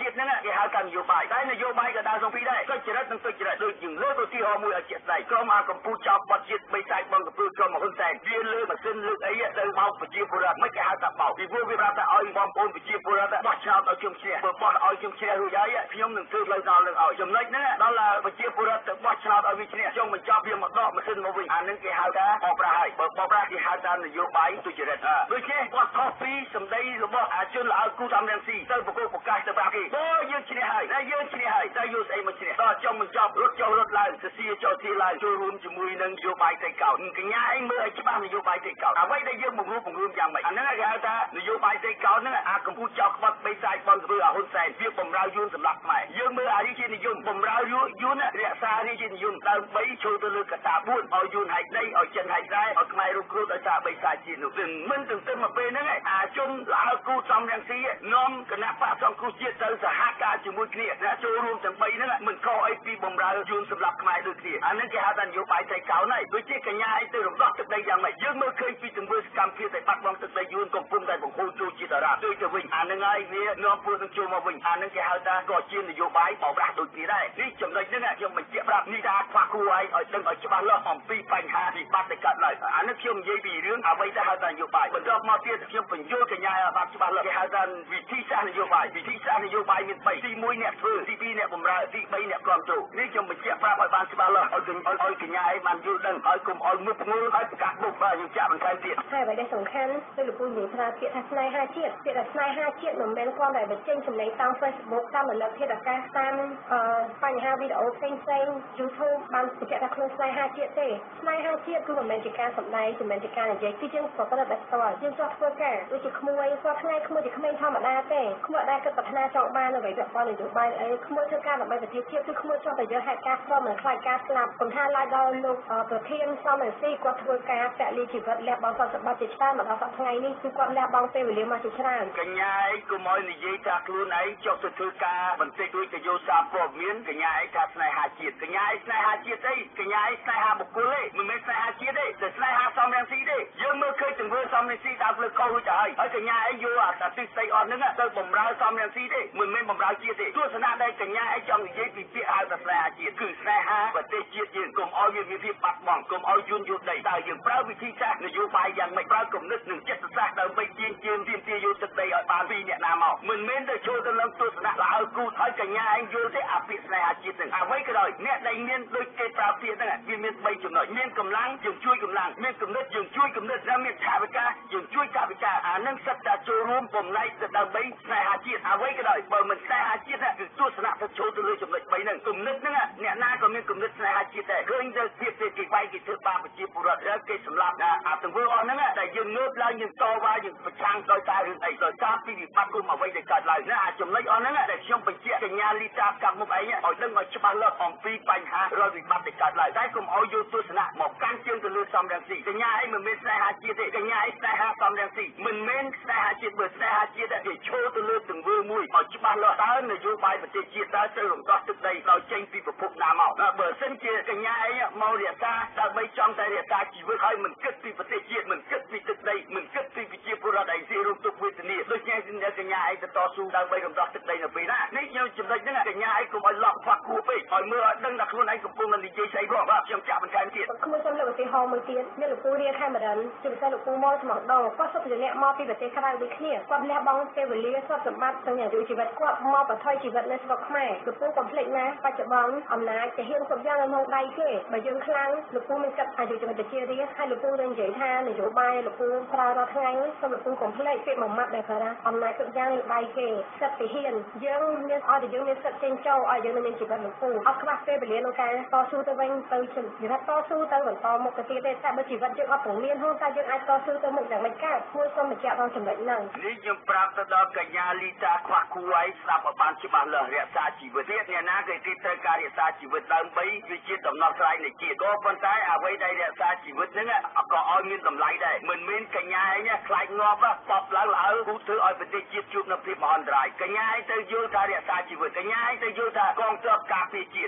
គេហៅថានយោបាយតែនយោបាយក៏ដើរក្នុងពីដែរទុច្ចរិតនិងទុច្ចរិតដូចជាលើកឧទាហរណ៍មួយឲ្យជាក់ស្ដែងក្រុមអាកម្ពុជាចោលបាត់ជាតិបីសាយបងកំពូលក្រុមហ៊ុនសែនវាលើម៉ាស៊ីនលើកអីទៅបោកប្រជាពលរដ្ឋមិនគេហៅថាបោកពីព្រោះវាប្រាប់ថាឲ្យបងប្អូនប្រជាពលរដ្ឋបោះឆ្នោតឲ្យជុំជ្រះបើបោះឲ្យជុំជ្រះរួចហើយខ្ញុំនឹងធ្វើផ្លូវដល់នឹងឲ្យចំណុចហ្នឹងដល់ប្រជាពលរដ្ឋទៅបោះឆ្នោតឲ្យវាជ្រះចុងបញ្ចប់វាមកដកម៉ាស៊ីនមកវិញអានឹងគេហៅថាបោកប្រាស់ហើយបើបោកប្រាស់គេហៅថានយោបាយទុច្ចរិតដូច្នេះគាត់ខុសពីសម្ដីរបស់អាជនល្អគូសំរងស៊ីទៅប្រកបប្រកាសទៅប្រាប់គេបើយើងជ្រះហើយតែយើងជ្រះហើយតែយកស្អីមកជ្រះដល់ចុងបញ្ចប់រត់ចុះរត់ឡើងសសៀចោលទីឡើងចូលរួមជាមួយនឹងនយោបាយតេកោតកញ្ញាឯងមើលឲ្យច្បាស់នយោបាយតេកោតអ្វីដែលយើងបង្រួមយ៉ាងម៉េចអាហ្នឹងគេហៅថានយោបាយតេកោតហ្នឹងអាកម្ពុជាចោលក្បត់បីសាយបងធ្វើឲ្យហ៊ុនសែនវាបំរើយួនសម្រាប់ខ្មែរយើងមើលអារាជានិយមបំរើយួនរក្សារាជានិយមដើម្បីចូលទៅលើកតា4ឲ្យយួនហែកដីឲ្យចិនហែកដែរឲ្យខ្មែររੂគ្រោះដោយសារបីសាយជាតិនោះមិនទន្ទឹមមកពេលហ្នឹងអាជនល្អគូសំរងស៊ីនាំគណៈបកសង្គ្រោះជាតិទៅសហការជាមួយគ្នាអ្នកចូលរួមទាំង3ហ្នឹងមិនខុសអីពីបំរើយួនសម្រាប់ខ្មែរដូចគ្នាអាហ្នឹងគេហៅថានយោបាយតេកោតហើយដូចជាកញ្ញាឯងទៅរំដោះទឹកដីយ៉ាងម៉េចយើងមើលឃើញពីទង្វើសកម្មភាពដែលបាត់បង់ទឹកដីយួនកំពុងតែបង្ហូរចូលជាតិអារ៉ាប់ដូចទៅវិញអាហ្នឹងហើយវានាំពួកនឹងចូលមកវិញអាហ្នឹងគេហៅថាក៏ជានយោបាយបោកប្រាស់ដូចគ្នាដែរនេះចំណុចហ្នឹងខ្ញុំបញ្ជាក់ប្រាប់នេះថាខ្វះគួរឲ្យដឹងឲ្យច្បាស់លាស់អំពីបញ្ហាវិបត្តិដែលកើតឡើងអានេះខ្ញុំនិយាយពីរឿងអ្វីដែលហៅថានយោបាយបន្ទាប់មកទៀតខ្ញុំបញ្យល់កញ្ញាឲ្យបានច្បាស់លាស់គេហៅថាវិធីសាស្ត្រនយោបាយមាន3ទី1អ្នកធ្វើទី2អ្នកបម្រើទី3អ្នកគ្រប់គ្រងនេះខ្ញុំបញ្ជាក់ប្រាប់ឲ្យបានច្បាស់លាស់ឲ្យកញ្ញាឲ្យបានយល់ដឹងឲ្យកុំឲ្យងឹបងល់ឲ្យប្រកាសបុកបាទយើងចាក់បន្ថែមទៀតហើយអ្វីដែលសំខាន់គឺលោកពូនិយាយថាពាក្យថាស្នេហាជាតិពាក្យថាស្នេហាជាតិមិនមែនគ្រាន់តែបញ្ចេញចំណេញតាម Facebook តាមរលកធាតុអាកាសតាមបញ្ហាវីដេអូផ្សេងៗ YouTube បានបញ្ជាក់ថាខ្លួនស្នេហាជាតិទេស្នេហាជាតិគឺមិនមែនជាការសម្ដែងមិនមែនជាការនិយាយគឺយើងប្រព្រឹត្តដោយផ្ទាល់យើងចង់ធ្វើការដូចជាក្មួយគាត់ថ្ងៃក្មួយជាក្មេងធម្មតាទេក្មួយដែលគិតប្រាថ្នាចង់បានអ្វីពាក់ព័ន្ធនយោបាយអីក្មួយធ្វើការដើម្បីប្រទេសជាតិគឺក្មួយចង់តែយកហេតុការណ៍ព្រមនឹងខ្លាចការស្លាប់ប៉ុន្តែឡើយដល់លោកប្រធានសំរងស៊ីគាត់ធ្វើការពលីជីវិតលះបង់ទ្រព្យសម្បត្តិជាច្រើនមកដល់សប្តាហ៍ថ្ងៃនេះគឺគាត់លះបង់ពេលវេលាមកជាច្រើនកញ្ញាឯងកុំឲ្យនិយាយថាខ្លួនឯងចុះទៅធ្វើការបន្តិចដូចទៅយកសារព័ត៌មានកញ្ញាឯងថាស្នេហាជាតិកញ្ញាឯងស្នេហាជាតិអីកញ្ញាឯងស្នេហាបុគ្គលទេមិនមែនស្នេហាជាតិទេតែស្នេហាសំរងស៊ីទេយើងមើលឃើញទង្វើសំរងស៊ីដើរលើកោរួចទៅហើយកញ្ញាឯងយកអាទិស័យអស់ហ្នឹងទៅបំរើសំរងស៊ីទេមិនមែនបំរើជាតិទេទស្សនៈដែលកញ្ញាឯងចង់និយាយពីពាក្យហៅថាស្នេហាជាតិគឺស្នេហាប្រទេសជាតិយើងកុំឲ្យវាមានភាពបាត់បង់កុំឲ្យយួនយកដីតើយើងប្រើវិធីសាស្ត្រនយោបាយយ៉ាងម៉េចប្រើគំនិតនិងចិត្តសាស្ត្រដើម្បីទាមទារយកទឹកដីឲ្យបានពីអ្នកណាមកមិនមែនទៅចូលទៅនឹងទស្សនៈល្អគូហើយកញ្ញាឯងយល់ទេអាពាក្យស្នេហាជាតិហ្នឹងអ្វីក៏ដោយអ្នកដែលមានដូចគេប្រើពាក្យហ្នឹងវាមាន3ចំណុចមានកម្លាំងយើងជួយកម្លាំងមានគំនិតយើងជួយគំនិតនិងមានថវិកាយើងជួយថវិកាអានឹងសិតតែចូលរួមបំណែកទៅដើម្បីស្នេហាជាតិអ្វីក៏ដោយបើមិនស្នេហាជាតិគឺទស្សនៈទៅចូលទៅលើចំណុច3ហ្នឹងគំនិតហ្នឹងអ្នកណាក៏មានគំនិតស្នេហាជាតិដែរឃើញទៅទៀតគេវាយគេធ្វើបាបប្រជាពលរដ្ឋគេសម្លាប់អាទង្វើអស់ហ្នឹងតែយើងងើបឡើងយើងតវ៉ាយើងប្រឆាំងដោយសាររឿងអីដោយសារពីវិបត្តិគុំអ្វីដែលកើតឡើងណាអាចចំណុចអស់ហ្នឹងដែលខ្ញុំបញ្ជាក់កញ្ញាលីតាកាប់មុខឯងឲ្យដឹងឲ្យច្បាស់លាស់អំពីបញ្ហារាល់វិបត្តិដែលកើតឡើងតែកុំឲ្យយកទស្សនៈមកកាន់ជើងទៅលើសំរងស៊ីកញ្ញាឯងមិនមែនស្នេហាជាតិទេកញ្ញាឯងស្នេហាសំរងស៊ីមិនមែនស្នេហាជាតិបើស្នេហាជាតិគេឈរទៅលើទង្វើមួយឲ្យច្បាស់លាស់តើនយោបាយប្រទេសជាតិតើត្រូវរំដោះទឹកដីដោយចេញពីប្រភពណាមកបើសិនជាកញ្ញាឯងមករក្សាដើម្បីចង់តែរក្សាជីវិតឲ្យមិនគិតពីប្រទេសជាតិមិនគិតពីទឹកដីមិនគិតពីប្រជាពលរដ្ឋដែលជារងទុក្ខវេទនាដូចជាកញ្ញាឯងទៅតស៊ូដើម្បីរំដោះទឹកដីនៅពេលណានេះខ្ញុំចំណុចហ្នឹងកញ្ញាឯងកុំឲ្យឡប់ខ្វះគួរពេកឲ្យមើលឲ្យដឹងថាខ្លួនឯងកំពុងតែនិយាយស្អីផងបាទខ្ញុំចាក់បន្ថែមទៀតខ្ញុំសូមលើកឧទាហរណ៍មួយទៀតមានលោកពូរៀនខេមរិនជាពិសេសលោកពូមកស្មងដងគាត់សុទ្ធជាអ្នកមកពីប្រទេសក្រៅដូចគ្នាគាត់លះបង់ពេលវេលាទ្រព្យសម្បត្តិទាំងអាយុជីវិតគាត់មកបន្ថយជីវិតនៅស្រុកខ្មែរលោកពូកុំភ្លេចណាបច្ចុប្បន្នអំណាចទាហានគ្រប់យ៉ាងនៅក្នុងដៃគេបើយើងខ្លាំងលោកពូមានចិត្តអាយុជីវិតជារៀងហើយលោកពូនឹងនិយាយថានយោបាយលោកពូប្រើរាល់ថ្ងៃសូមលោកពូកុំភ្លេចពាក្យមួយម៉ាត់ដែលថាអំណាចគ្រប់យ៉ាងនៅដៃគេសិទ្ធិទាហានយើងមានអត់តែយើងមានសិទ្ធិចេញចូលឲ្យយើងមានជីវិតលោកពូអត់ខ្វះពេលវេលាក្នុងការតស៊ូទៅវិញទៅជីវិតតស៊ូទៅបន្តមុខទៅទៀតទេតែបើជីវិតយើងអត់ទាំងមានហ្នឹងតែយើងអាចតស៊ូទៅមុខយ៉ាងម៉េចកើតគួរសូមបញ្ជាក់ដល់ចំណុចហ្នឹងនេះខ្ញុំប្រាប់ទៅដល់កញ្ញាលីតាខ្វះគួរឲ្យស្ដាប់ឲ្យបានច្បាស់លាស់រក្សាជីវិតទៀតអ្នកណាគេត្រូវការរក្សាជីវិតដើម្បីវាជាដំណោះស្រាយនៃជាតិក៏ប៉ុន្តែអ្វីដែលរក្សាជីវិតហ្នឹងក៏ឲ្យមានតម្លៃដែរមិនមែនកញ្ញាឯងខ្លាចងាប់បបឡើងល្អគូធ្វើឲ្យប្រទេសជាតិជួបនៅភាពមហន្តរាយកញ្ញាឯងទៅយល់ថារក្សាជីវិតកញ្ញាឯងទៅយល់ថាកងទ័ពការពារជាតិចេញទៅ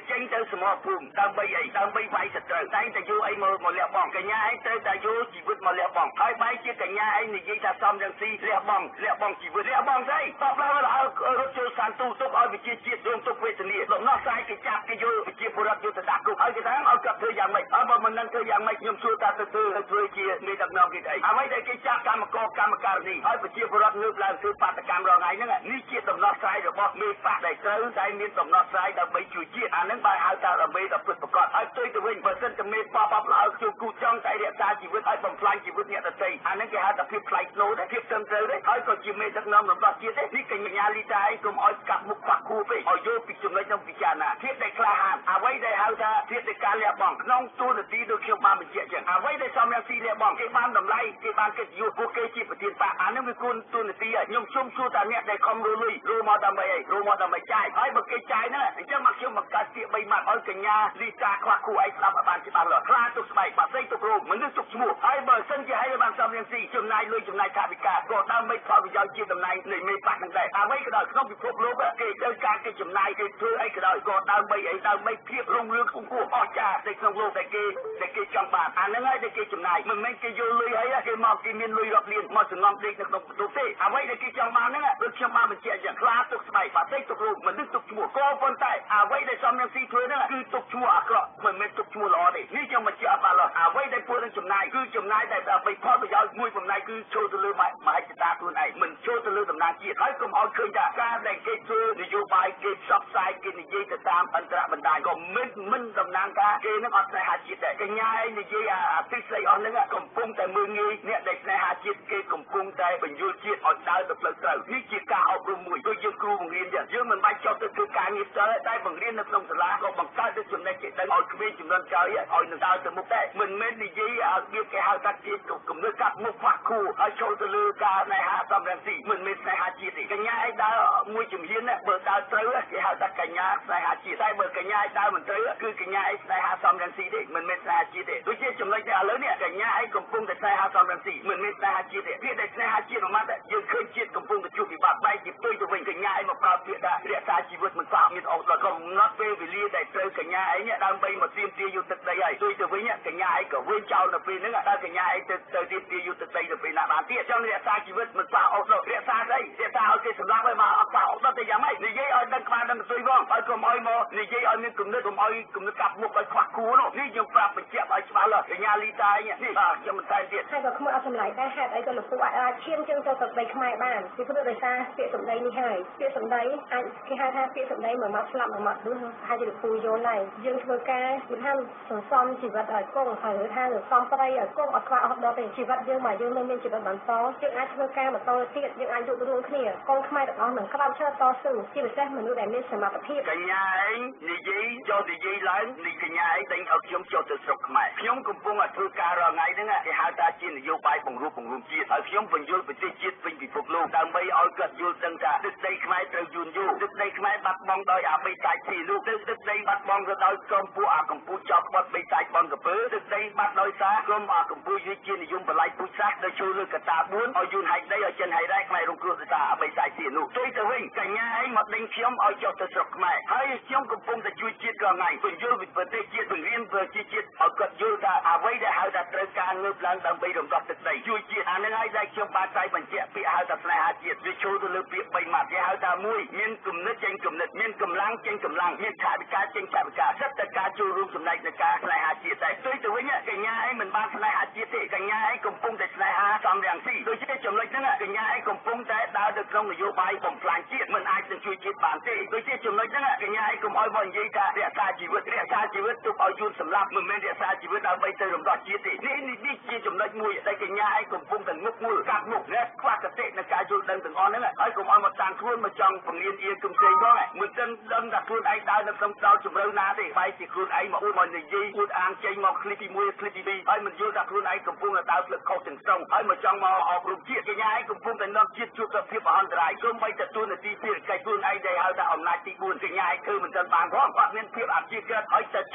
សមរភូមិដើម្បីអីដើម្បីវាយសត្រូវតែតែយកអីមកលះបង់កញ្ញាឯងត្រូវតែយកជីវិតមកលះបង់ហើយបែរជាកញ្ញាឯងនិយាយថាសំរងស៊ីលះបង់ជីវិតលះបង់ស្អីតបឡើងរត់ចូលសានទូទុកឲ្យវិជាជាតិរងទុកវេទនាដំណោះស្រាយគេចាប់គេយកវិជាពលរដ្ឋយុទ្ធសាស្ត្រគុកហើយគេថាឲ្យគាត់ធ្វើយ៉ាងម៉េចអើបើមិននឹងធ្វើយ៉ាងម៉េចខ្ញុំសួរថាធ្វើជាមេដឹកនាំគេអីអ្វីដែលគេចាប់កម្មការនេះហើយវិជាពលរដ្ឋងើបឡើងធ្វើបាតកម្មរងថ្ងៃហ្នឹងនេះជាដំណោះស្រាយរបស់មេបកដែលត្រូវតែមានដំណោះស្រាយដើម្បីជួយជាតិអាហ្នឹងបើហៅថាដើម្បីដល់ពិតប្រកបហើយផ្ទុយទៅវិញបើសិនតែមេបឡើងជួយគូចង់តែរក្សាជីវិតឲ្យបំផ្លាញជីវិតអ្នកដទៃអាហ្នឹងគេហៅថាភាពផ្លៃស្នូដែរភាពត្រឹមត្រូវដែរហើយក៏ជាមេដឹកនាំរបស់ជាតិដែរនេះកញ្ញាលីតាឯងកុំឲ្យកាប់មុខខ្វះគូពេកឲ្យយកពីចំណុចនោះពិចារណាភាពដែលក្លាហានអ្វីដែលហៅថាភាពនៃការលះបង់ក្នុងទូនាទីដូចខ្ញុំបានបញ្ជាក់ចឹងអ្វីដែលសំរងស៊ីលះបង់គេបានតម្លៃគេបានកិត្តិយសពួកគេជាប្រធានបកអានឹងវាគុណទូនាទីខ្ញុំជុំសួរថាអ្នកដែលខំរលុយរមកដើម្បីអីរមកដើម្បីចាយហើយបើគេចាយហ្នឹងអញ្ចឹងមកខ្ញុំបង្កើតពាក្យ3ម៉ាត់ឲ្យកញ្ញាលីតាខ្វះគូឯងស្ដាប់ឲ្យបានច្បាស់លាស់ខ្លាទុកស្បែកបាក់ស្អីទុករោមមនុស្សទុកឈ្មោះហើយបើសិនជាឲ្យបានសំរងស៊ីចំណាយលុយចំណាយថវិកាក៏ដើម្បីផលប្រយោជន៍ជាតំណែងនៃមេបកហ្នឹងដែរអ្វីក៏ដោយក្នុងពិភពលោកគេត្រូវការគេចំណាយគេធ្វើអីក៏ដោយក៏ដើម្បីភាពរុងរឿងគួរអស្ចារ្យនៅក្នុងលោកដែលគេចង់បានអាហ្នឹងហើយដែលគេចំណាយមិនមែនគេយកលុយហើយគេមកគេមានលុយរាប់លានមកសងំដេកនៅក្នុងបន្ទប់ទេអ្វីដែលគេចង់បានហ្នឹងដូចខ្ញុំបានបញ្ជាក់យ៉ាងខ្លាទុកស្បែកបាក់ស្អីទុករោមមនុស្សទុកឈ្មោះក៏ប៉ុន្តែអ្វីដែលសំរងស៊ីធ្វើហ្នឹងគឺទុកឈ្មោះអាក្រក់មិនមែនទុកឈ្មោះល្អទេនេះខ្ញុំបញ្ជាក់បានឡើយអ្វីដែលពួកនឹងចំណាយគឺចំណាយតែដើម្បីផលប្រយោជន៍មួយបំណែកគឺចូលទៅលើមហិច្ឆតាខ្លួនឯងមិនចូលទៅលើតំណាងជាតិហើយកុំឲ្យឃើញថាការដែលគេធ្វើនយោបាយគេផ្សព្វផ្សាយគេនិយាយទៅតាមអន្តរបណ្ដាញក៏មិនតំណាងការគេនឹងអត់ស្នេហាជាតិដែរកញ្ញាឯងនិយាយអាទិស្ដីអស់ហ្នឹងកំពុងតែមើងងាយអ្នកដែលស្នេហាជាតិគេកំពុងតែបញ្យល់ជាតិឲ្យដើរទៅផ្លូវត្រូវនេះជាការអប់រំមួយដូចយើងគ្រូបង្រៀនយើងមិនបាច់ចុះទៅធ្វើការងារផ្ទាល់តែបង្រៀននៅក្នុងសាលាក៏បង្កើតទៅចំណេះចេះដឹងឲ្យក្មេងជំនាន់ក្រោយឲ្យនឹងដើរទៅមុខដែរមិនមែននិយាយឲ្យវាគេហៅថាជាគំនិតកាត់មុខខ្វះគូឲ្យចូលទៅលើការស្នេហាសំរងស៊ីមិនមែនស្នេហាជាតិទេកញ្ញាឯងដើរមួយជំហានបើដើរត្រូវគេហៅថាកញ្ញាស្នេហាជាតិតែបើកញ្ញាឯងដើរមិនត្រូវគឺកញ្ញាឯងស្នេហាសំរងស៊ីទេមិនមែនស្នេហាជាតិទេដូចជាចំណុចនេះឥឡូវនេះកញ្ញាឯងកំពុងតែស្នេហាសំរងស៊ីមិនមែនស្នេហាជាតិទេពាក្យដែលស្នេហាជាតិមួយម៉ាត់យើងឃើញជាតិកំពុងតែជួបវិបត្តិបែកជាផ្ទុយទៅវិញកញ្ញាឯងមកប្រើពាក្យថារក្សាជីវិតមិនខ្វះមានអត់ដល់កំណត់ពេលវេលាដែលត្រូវកញ្ញាឯងដើម្បីមកទាមទារយុត្តិធម៌ដីហើយដូចទៅវិញកញ្ញាឯងក៏វិញចោលនៅពេលហ្នឹងដល់កញ្ញាឯងទៅទាមទារយុត្តិធម៌ដីទៅពេលណាបានទៀតចង់រក្សាជីវិតមិនខ្វះអត់ដល់រក្សាស្អីរក្សាឲ្យគេសម្លាប់ឲ្យមកអត់ខ្វះអត់ដល់តែយ៉ាងម៉េចនិយាយឲ្យដឹងក្បាលដឹងស្ទុយផងហើយកុំឲ្យមកនិយាយឲ្យមានគំនិតកុំឲ្យគំនិតកាប់មុខឲ្យខ្វះគួរនោះនេះខ្ញុំប្រាប់បញ្ជាក់ឲ្យច្បាស់លាស់កញ្ញាលីតានេះខ្ញុំមិនតែទៀតហើយក៏គ្មានអត់ចម្លែកដែរហេតុអីក៏លោកពូអាចឈានជើងចូលទៅដីខ្មែរបានពីព្រោះដោយសារពាក្យសម្ដីនេះហើយពាក្យសម្ដីអាចគេហៅថាពាក្យសម្ដីមួយម៉ាត់ស្លាប់មួយម៉ាត់នោះហើយលោកពូយល់ហើយយើងធ្វើការមិនថាសន្សំជីវិតឲ្យគង់ហើយថាសន្សំប្រៃឲ្យគង់អត់ខ្វះអត់ដល់ទេជីវិតយើងមកយើងមានជីវិតបន្តយើងអាចធ្វើការបន្តទៀតយើងអាចយករួមគ្នាកូនខ្មែរទាំងអស់នឹងក្រោមឈើតស៊ូជាពិសេសមនុស្សដែលមានសមត្ថភាពកញ្ញាឯងនិយាយចូលនិយាយឡើងនេះកញ្ញាឯងតែឲ្យខ្ញុំចូលទៅស្រុកខ្មែរខ្ញុំកំពុងតែធ្វើការរាល់ថ្ងៃហ្នឹងគេហៅថាជានយោបាយបង្រួបបង្រួមជាតិហើយខ្ញុំបញ្យល់ប្រទេសជាតិពេញពិភពលោកដើម្បីឲ្យគាត់យល់ដឹងថាទឹកដីខ្មែរត្រូវយួនយោទឹកដីខ្មែរបាត់បង់ដោយអាបិសាចទីលោកទឹកដីបាត់បង់ទៅដោយក្រុមពួកអាកម្ពុជាចោតបាត់បិសាចបនកពើទឹកដីបាត់ដោយសារក្រុមអាកម្ពុជាជានិយមបល័យពូជសាសន៍ដែលចូលលើកតា4ឲ្យយួនហៃដីឲ្យចិនហៃរ៉ែខ្មែររងគ្រោះដោយសារអាបិសាចទីលោកទៅវិញកញ្ញាឯងមកដេញខ្ញុំឲ្យចុះទៅស្រុកខ្មែរហើយខ្ញុំកំពុងតែជួយជាតិរាល់ថ្ងៃបញ្យល់វិប្រទេសជាតិបង្រៀនប្រជាជាតិឲ្យគាត់យល់ថាអ្វីដែលហៅថាត្រូវការងើបឡើងដើម្បីរំដោះទឹកដីជួយជាតិអានឹងហើយដែលខ្ញុំបានតែបញ្ជាក់ពាក្យហៅថាស្នេហាជាតិវាចូលទៅលើពាក្យ3ម៉ាត់គេហៅថា1មានគំនិតចេញគំនិតមានកម្លាំងចេញកម្លាំងមានថវិកាចេញថវិកាសិទ្ធិការចូលរួមចំណែកในការស្នេហាជាតិតែផ្ទុយទៅវិញកញ្ញាឯងមិនបានស្នេហាជាតិទេកញ្ញាឯងកំពុងតែស្នេហាសំរងស៊ីដូចជាចំណុចហ្នឹងកញ្ញាឯងកំពុងតែដើរទៅក្នុងនយោបាយបំផ្លាញជាតិមិនអាចនឹងជួយជាតិបានទេដូចជាចំណុចហ្នឹងកញ្ញាឯងកុំឲ្យមកនិយាយថារក្សាជីវិតទុកឲ្យយួនសម្លាប់មិនមែនរក្សាជីវិតដើម្បីទៅរំដោះជាតិទេនេះជាចំណុចមួយដែលកញ្ញាឯងកំពុងតែងុកងុលកាត់មុខអ្នកខ្វះកតិនៃការយល់ដឹងទាំងអស់ហ្នឹងហើយកុំឲ្យមកតាំងខ្លួនមកចង់បង្រៀនអៀគុំផ្សេងផងមិនដឹងថាខ្លួនឯងដើរនៅក្នុងដោលជំរឿនណាទេបែរជាខ្លួនឯងមកអួតមកនិយាយអួតអាងចេញមកคลิปទី1คลิปទី2ហើយមិនយល់ថាខ្លួនឯងកំពុងតែដើរផ្លឹកខុសទាំងស្រុងហើយមកចង់មកអប់រំជាតិកញ្ញាឯងកំពុងតែនាំជាតិជួបសភាពអន្តរាយសូម្បីតែទួលនីតិភារកិច្ចខ្លួនឯងដែលហៅថាអំណាចទី4កញ្ញាឯងធ្វើមិនទាន់បានផងគាត់មានភាពអព្យាក្រឹតហើយទៅចោទប្រកាន់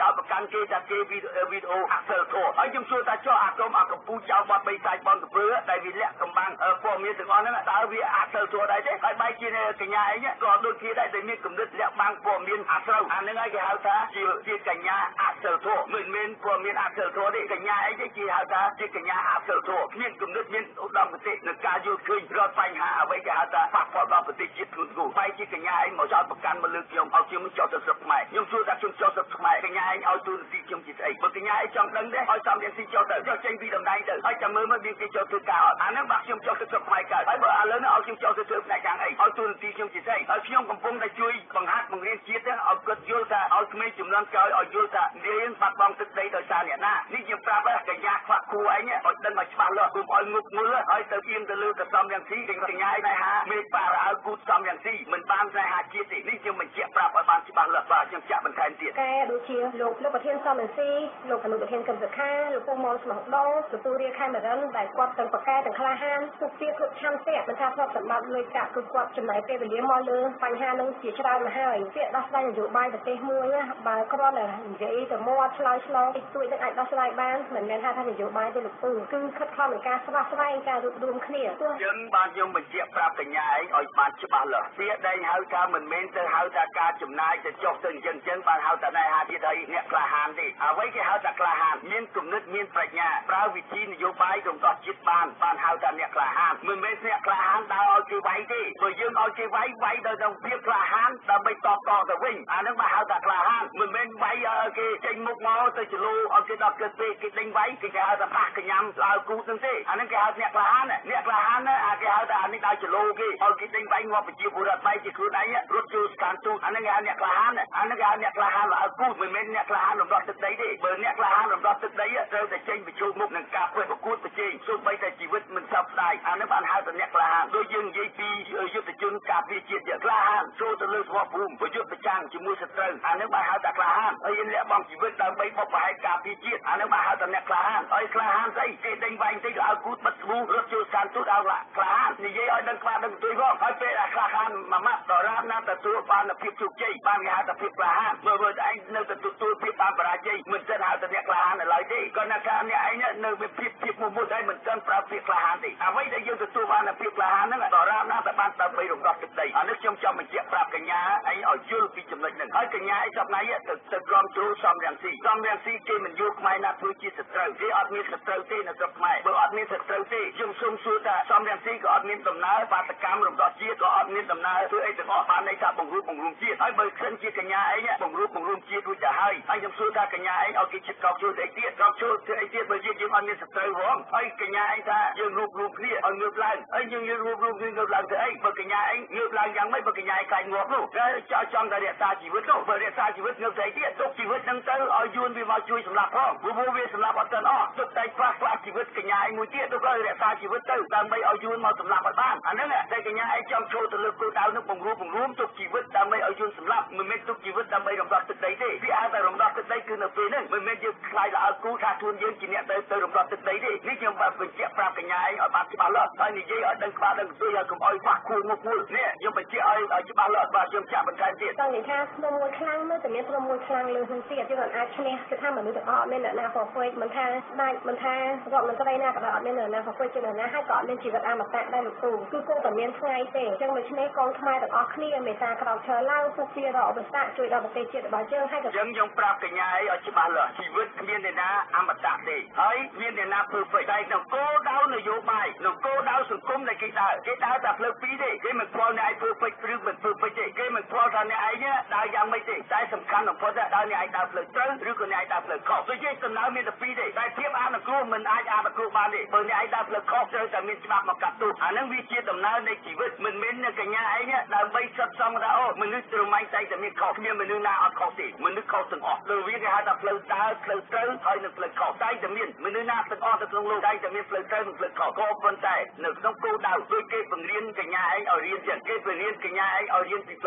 បានគេថាគេវីដេអូអសិលធម៌ហើយខ្ញុំសួរថាចុះអាក្រុមអាកម្ពុជាចៅបាត់បីសាច់បនកំពើដែលវាលាក់កំបាំងព័ត៌មានទាំងអស់ហ្នឹងតើវាអសិលធម៌ដែរទេហើយបែរជាកញ្ញាឯងក៏ដូចជាដែរដែលមានគំនិតលាក់បាំងព័ត៌មានអាស្រូវអាហ្នឹងហើយគេហៅថាជាកញ្ញាអសិលធម៌មិនមែនព័ត៌មានអសិលធម៌ទេកញ្ញាឯងទេគេហៅថាជាកញ្ញាអសិលធម៌មានគំនិតមានឧត្តមគតិនឹងការយល់ឃើញរកបញ្ហាអ្វីគេហៅថាប៉ះពាល់ដល់ប្រទេសជាតិខ្លួនគូបែរជាកញ្ញាឯងមកចោទប្រកាន់មកលើខ្ញុំឲ្យខ្ញុំចោទទៅស្រុកខ្មែរខ្ញុំសួរថាខ្ញុំចោទស្រុកខ្មែរកញ្ញាឯងឲ្យទូរនទីខ្ញុំជាស្អីបើកញ្ញាឯងចង់ដឹងទេឲ្យសំរៀងស៊ីចោទទៅចោទចេញពីតំណែងទៅហើយចាំមើលមានគេចោទធ្វើការអត់អាហ្នឹងបាក់ខ្ញុំចោទទៅស្រុកខ្មែរកើតហើយបើឥឡូវនេះឲ្យខ្ញុំចោទទៅធ្វើផ្នែកខាងអីឲ្យទូរនទីខ្ញុំជាស្អីហើយខ្ញុំកំពុងតែជួយបង្ហាត់បង្រៀនជាតិឲ្យគាត់យល់ថាឲ្យក្មេងជំនាន់ក្រោយឲ្យយល់ថារៀនបាត់បង់ទឹកដីដោយសារអ្នកណានេះខ្ញុំប្រាប់កញ្ញាខ្វាក់គួរឯងឲ្យដឹងឲ្យច្បាស់លាស់កុំឲ្យងប់ងល់ហើយទៅអៀងទៅលើកសំរងស៊ីកញ្ញាឯងហាមេបារអើគូតសំរងស៊ីមិនបានស្នេហាជាតិទេនេះខ្ញុំបញ្ជាក់ប្រាប់ឲ្យបានច្បាស់លាស់បាទខ្ញុំចាក់បន្ថែមទៀតកែដូចជាលោកប្រធានសំរងស៊ីលោកអនុប្រធានកឹមសុខាលោកពូម៉ុនស្មោះដោទទួលរាជខេមរិនដែលគាត់ទាំងប្រកែទាំងក្លាហានពុកពីគ្រប់ឆាន់ទេមិនថាប្រកសម្បត្តិលុយកាក់គឺគាត់ចំណាយពេលវេលាមកលើបញ្ហានឹងជាច្រើនមកហើយពាក្យដោះស្រាយនយោបាយប្រទេសមួយបើគ្រាន់តែនិយាយទៅមកឆ្លើយឆ្លងតិចតួចនឹងអាចដោះស្រាយបានមិនមែនថានយោបាយទេលោកពូគឺខិតខំនឹងការស្វាស្វែងការរួបរวมគ្នាយើងបានខ្ញុំបញ្ជាក់ប្រាប់កញ្ញាឯងឲ្យបានច្បាស់លាស់ពាក្យដែលហៅថាមិនមែនទៅហៅថាការចំណាយទៅចុះទៅអញ្ចឹងបានហៅថាណែហាទៀតឲ្យអ្នកក្លាហានទេអ្វីគេហៅថាក្លាហានមានគំនិតមានប្រាជ្ញាប្រើវិធីនយោបាយរំដោះជាតិបានហៅថាអ្នកក្លាហានមិនមែនអ្នកក្លាហានដើរឲ្យគេវាយទេបើយើងឲ្យគេវាយដោយទៅភាពក្លាហានដើម្បីតបតទៅវិញអានឹងបានហៅថាក្លាហានមិនមែនវាយឲ្យគេចេញមុខមកទៅចលោឲ្យគេដល់កើតពេកគេដេញវាយគេហៅថាប៉ះកញ្ញាំឡើងគូនឹងទេអានឹងគេហៅអ្នកក្លាហានអ្នកក្លាហានអាគេហៅថាអានេះដល់ចលោគេឲ្យគេដេញវាយងាប់ប្រជាពលរដ្ឋបែរជាខ្លួនឯងរត់ចូលស្ថានទូតអានឹងគេហៅអ្នកក្លាហានអានឹងគេហៅអ្នកក្លាហានឡើងគូមិនមែនអ្នកក្លាហានរំដោះទឹកដីទេបើអ្នកក្លាហានរំដោះទឹកដីត្រូវតែចេញប្រជុំមុខនឹងការប្រកួតប្រជែងសូម្បីតែជីវិតមិនសោកស្ដាយអានឹងបានហៅថាអ្នកក្លាហានដូចយើងនិយាយពីយុទ្ធជនការពារជាតិក្លាហានចូលទៅលើស្វភូមិប្រយុទ្ធប្រចាំងជាមួយសត្រូវអានឹងបានហៅថាក្លាហានហើយយើងលះបង់ជីវិតដើម្បីបបផែនការពារជាតិអានឹងបានហៅថាអ្នកក្លាហានហើយក្លាហានស្អីគេដេញវាយតិចក៏ឲ្យគូតបិទស្បូរត់ចូលស្ថានទូតឲ្យក្លាហាននិយាយឲ្យដឹងក្បាលដឹងទុយផងហើយពេលក្លាហានមួយម៉ាត់ដរាបណាទទួលបានភាពជោគជ័យបានគេហៅថាភាពក្លាហានមើលឯងនៅតែទទួលភាពបានបរាជ័យមិនសិនហៅថាអ្នកក្លាហានឡើយទេក៏ណាការអ្នកឯងនៅវាភាពមុតឯងមិនសិនប្រើពាក្យក្លាហានទេអ្វីដែលយើងទទួលបានភាពក្លាហានហ្នឹងដរាបណាតែបានដើម្បីរំដោះទឹកដីអានេះខ្ញុំចង់បញ្ជាក់ប្រាប់កញ្ញាឯងឲ្យយល់ពីចំណុចហ្នឹងហើយកញ្ញាឯងសប្តាហ៍ទៅក្រុមគ្រូសំរងស៊ីគេមិនយកខ្មែរណាធ្វើជាសត្រូវគេអត់មានសត្រូវទេនៅស្រុកខ្មែរបើអត់មានសត្រូវទេខ្ញុំសូមសួរថាសំរងស៊ីក៏អត់មានដំណើរបាតកម្មរំដោះជាតិក៏អត់មានដំណើរធ្វើអីទាំងអស់បានន័យថាបង្រួបបង្រួមជាតិហើយបើខិនជាកញ្ញាឯងបង្រួបបង្រួមជាតិរួចទៅហើយខ្ញុំសួរថាកញ្ញាឯងឲ្យគេចិត្តកោកជួយអីទៀតកោកជួយធ្វើអីទៀតបើយើងអត់មានសត្រូវផងហើយកញ្ញាឯងថាយើងរួបរวมគ្នាឲ្យងើបឡើងហើយយើងរួបរวมគ្នាងើបឡើងទៅអីបើកញ្ញាឯងងើបឡើងយ៉ាងម៉េចបើកញ្ញាឯងខ្លាចងាប់នោះតែចង់តែរក្សាជីវិតនោះបើរក្សាជីវិតងើបទៅទៀតទុកជីវិតនឹងទៅឲ្យយួនវាមកជួយសម្លាប់ផងព្រោះវាសម្លាប់អត់ទាន់អស់ទុកតែខ្លះជីវិតកញ្ញាឯងមួយទៀតទុកឲ្យរក្សាជីវិតទៅដើម្បីឲ្យយួនមកសម្លាប់ឲ្យបានអាហ្នឹងតែកញ្ញាឯងចង់ចូលទៅលើគោលដៅនោះបង្រួមទុកជីវិតដើម្បីឲ្យយួនសម្លាប់មិនមែនទុកជីវិតដើម្បីរំដោះទឹកដីទេវាអាចតែរំដោះទឹកដីគឺនៅពេលហ្នឹងមិនមែនយើងខ្លាចឲ្យគូថាខ្លួនយើងជាអ្នកទៅរំដោះទឹកដីទេនេះខ្ញុំបានបញ្ជាក់ប្រាប់កញ្ញាឯងឲ្យបានច្បាស់លាស់ហើយនិយាយឲ្យដឹងក្បាលដឹងទុយឲ្យកុំឲ្យខ្វះគូមុខមួយនេះខ្ញុំបញ្ជាក់ឲ្យច្បាស់លាស់បាទខ្ញុំចាក់បន្ថែមទៀតតើនិយាយថាក្នុងមួយខ្លាំងមើលតែមានក្នុងមួយខ្លាំងលើហ៊ុនទៀតយើងអាចឈ្នះគឺថាមនុស្សទាំងអស់មានអ្នកណាប្រកួតមិនថាស្ដេចមិនថារដ្ឋមន្ត្រីណាក៏ដោយអត់មានអ្នកណាប្រកួតជាអ្នកណាហើយក៏អត់មានជីវិតអមតៈដែរលោកគ្រូគឺគង់តែមានថ្ងៃទេអញ្ចឹងដូច្នេះកងខ្មែរទាំងអស់គ្នាមេតាក្រោកឈរឡើងពុកជារកឧបសគ្គជួយដល់ប្រទេសជាតិរបស់យើងហើយក៏ខ្ញុំប្រាប់កញ្ញាឲ្យច្បាស់លាស់ជីវិតគ្មានអ្នកណាអមតៈទេហើយមានអ្នកណា perfect តែក្នុងគោលដៅនយោបាយក្នុងគោលដៅសង្គមដែលគេដើរតែផ្លូវពីរទេគេមិនខ្វល់អ្នកឯង perfect ឬមិន perfect ទេគេមិនខ្វល់ថាអ្នកឯងដើរយ៉ាងម៉េចទេតែសំខាន់បំផុតដើរអ្នកឯងដើរផ្លូវត្រូវឬក៏អ្នកឯងដើរផ្លូវខុសដូចជាដំណើរមានតែពីរទេតែភាពអនុគ្រោះមិនអាចអនុគ្រោះបានទេបើអ្នកឯងដើរផ្លូវខុសត្រូវតែមានច្បាប់មកកាត់ទោសអានឹងវាជាដំណើរនៃជីវិតមិនមែនកញ្ញាឯងដើម្បីសិតសំថាអូមនុស្សត្រមៃតែមានខុសគ្មានមនុស្សណាអត់ខុសទេមនុស្សខុសទាំងអស់លើវាគេហៅថាផ្លូវដើរផ្លូវត្រូវហើយនិងផ្លូវខុសតែមានមនុស្សណាទាំងអស់ទៅក្នុងលោកតែមានផ្លូវត្រូវនិងផ្លូវខុសក៏ប៉ុន្តែនៅក្នុងគោលដៅដូចគេបង្រៀនកញ្ញាឯងឲ្យរៀនចឹងគេបង្រៀនកញ្ញាឯងឲ្យរៀនពីផ្លូវត្រូវ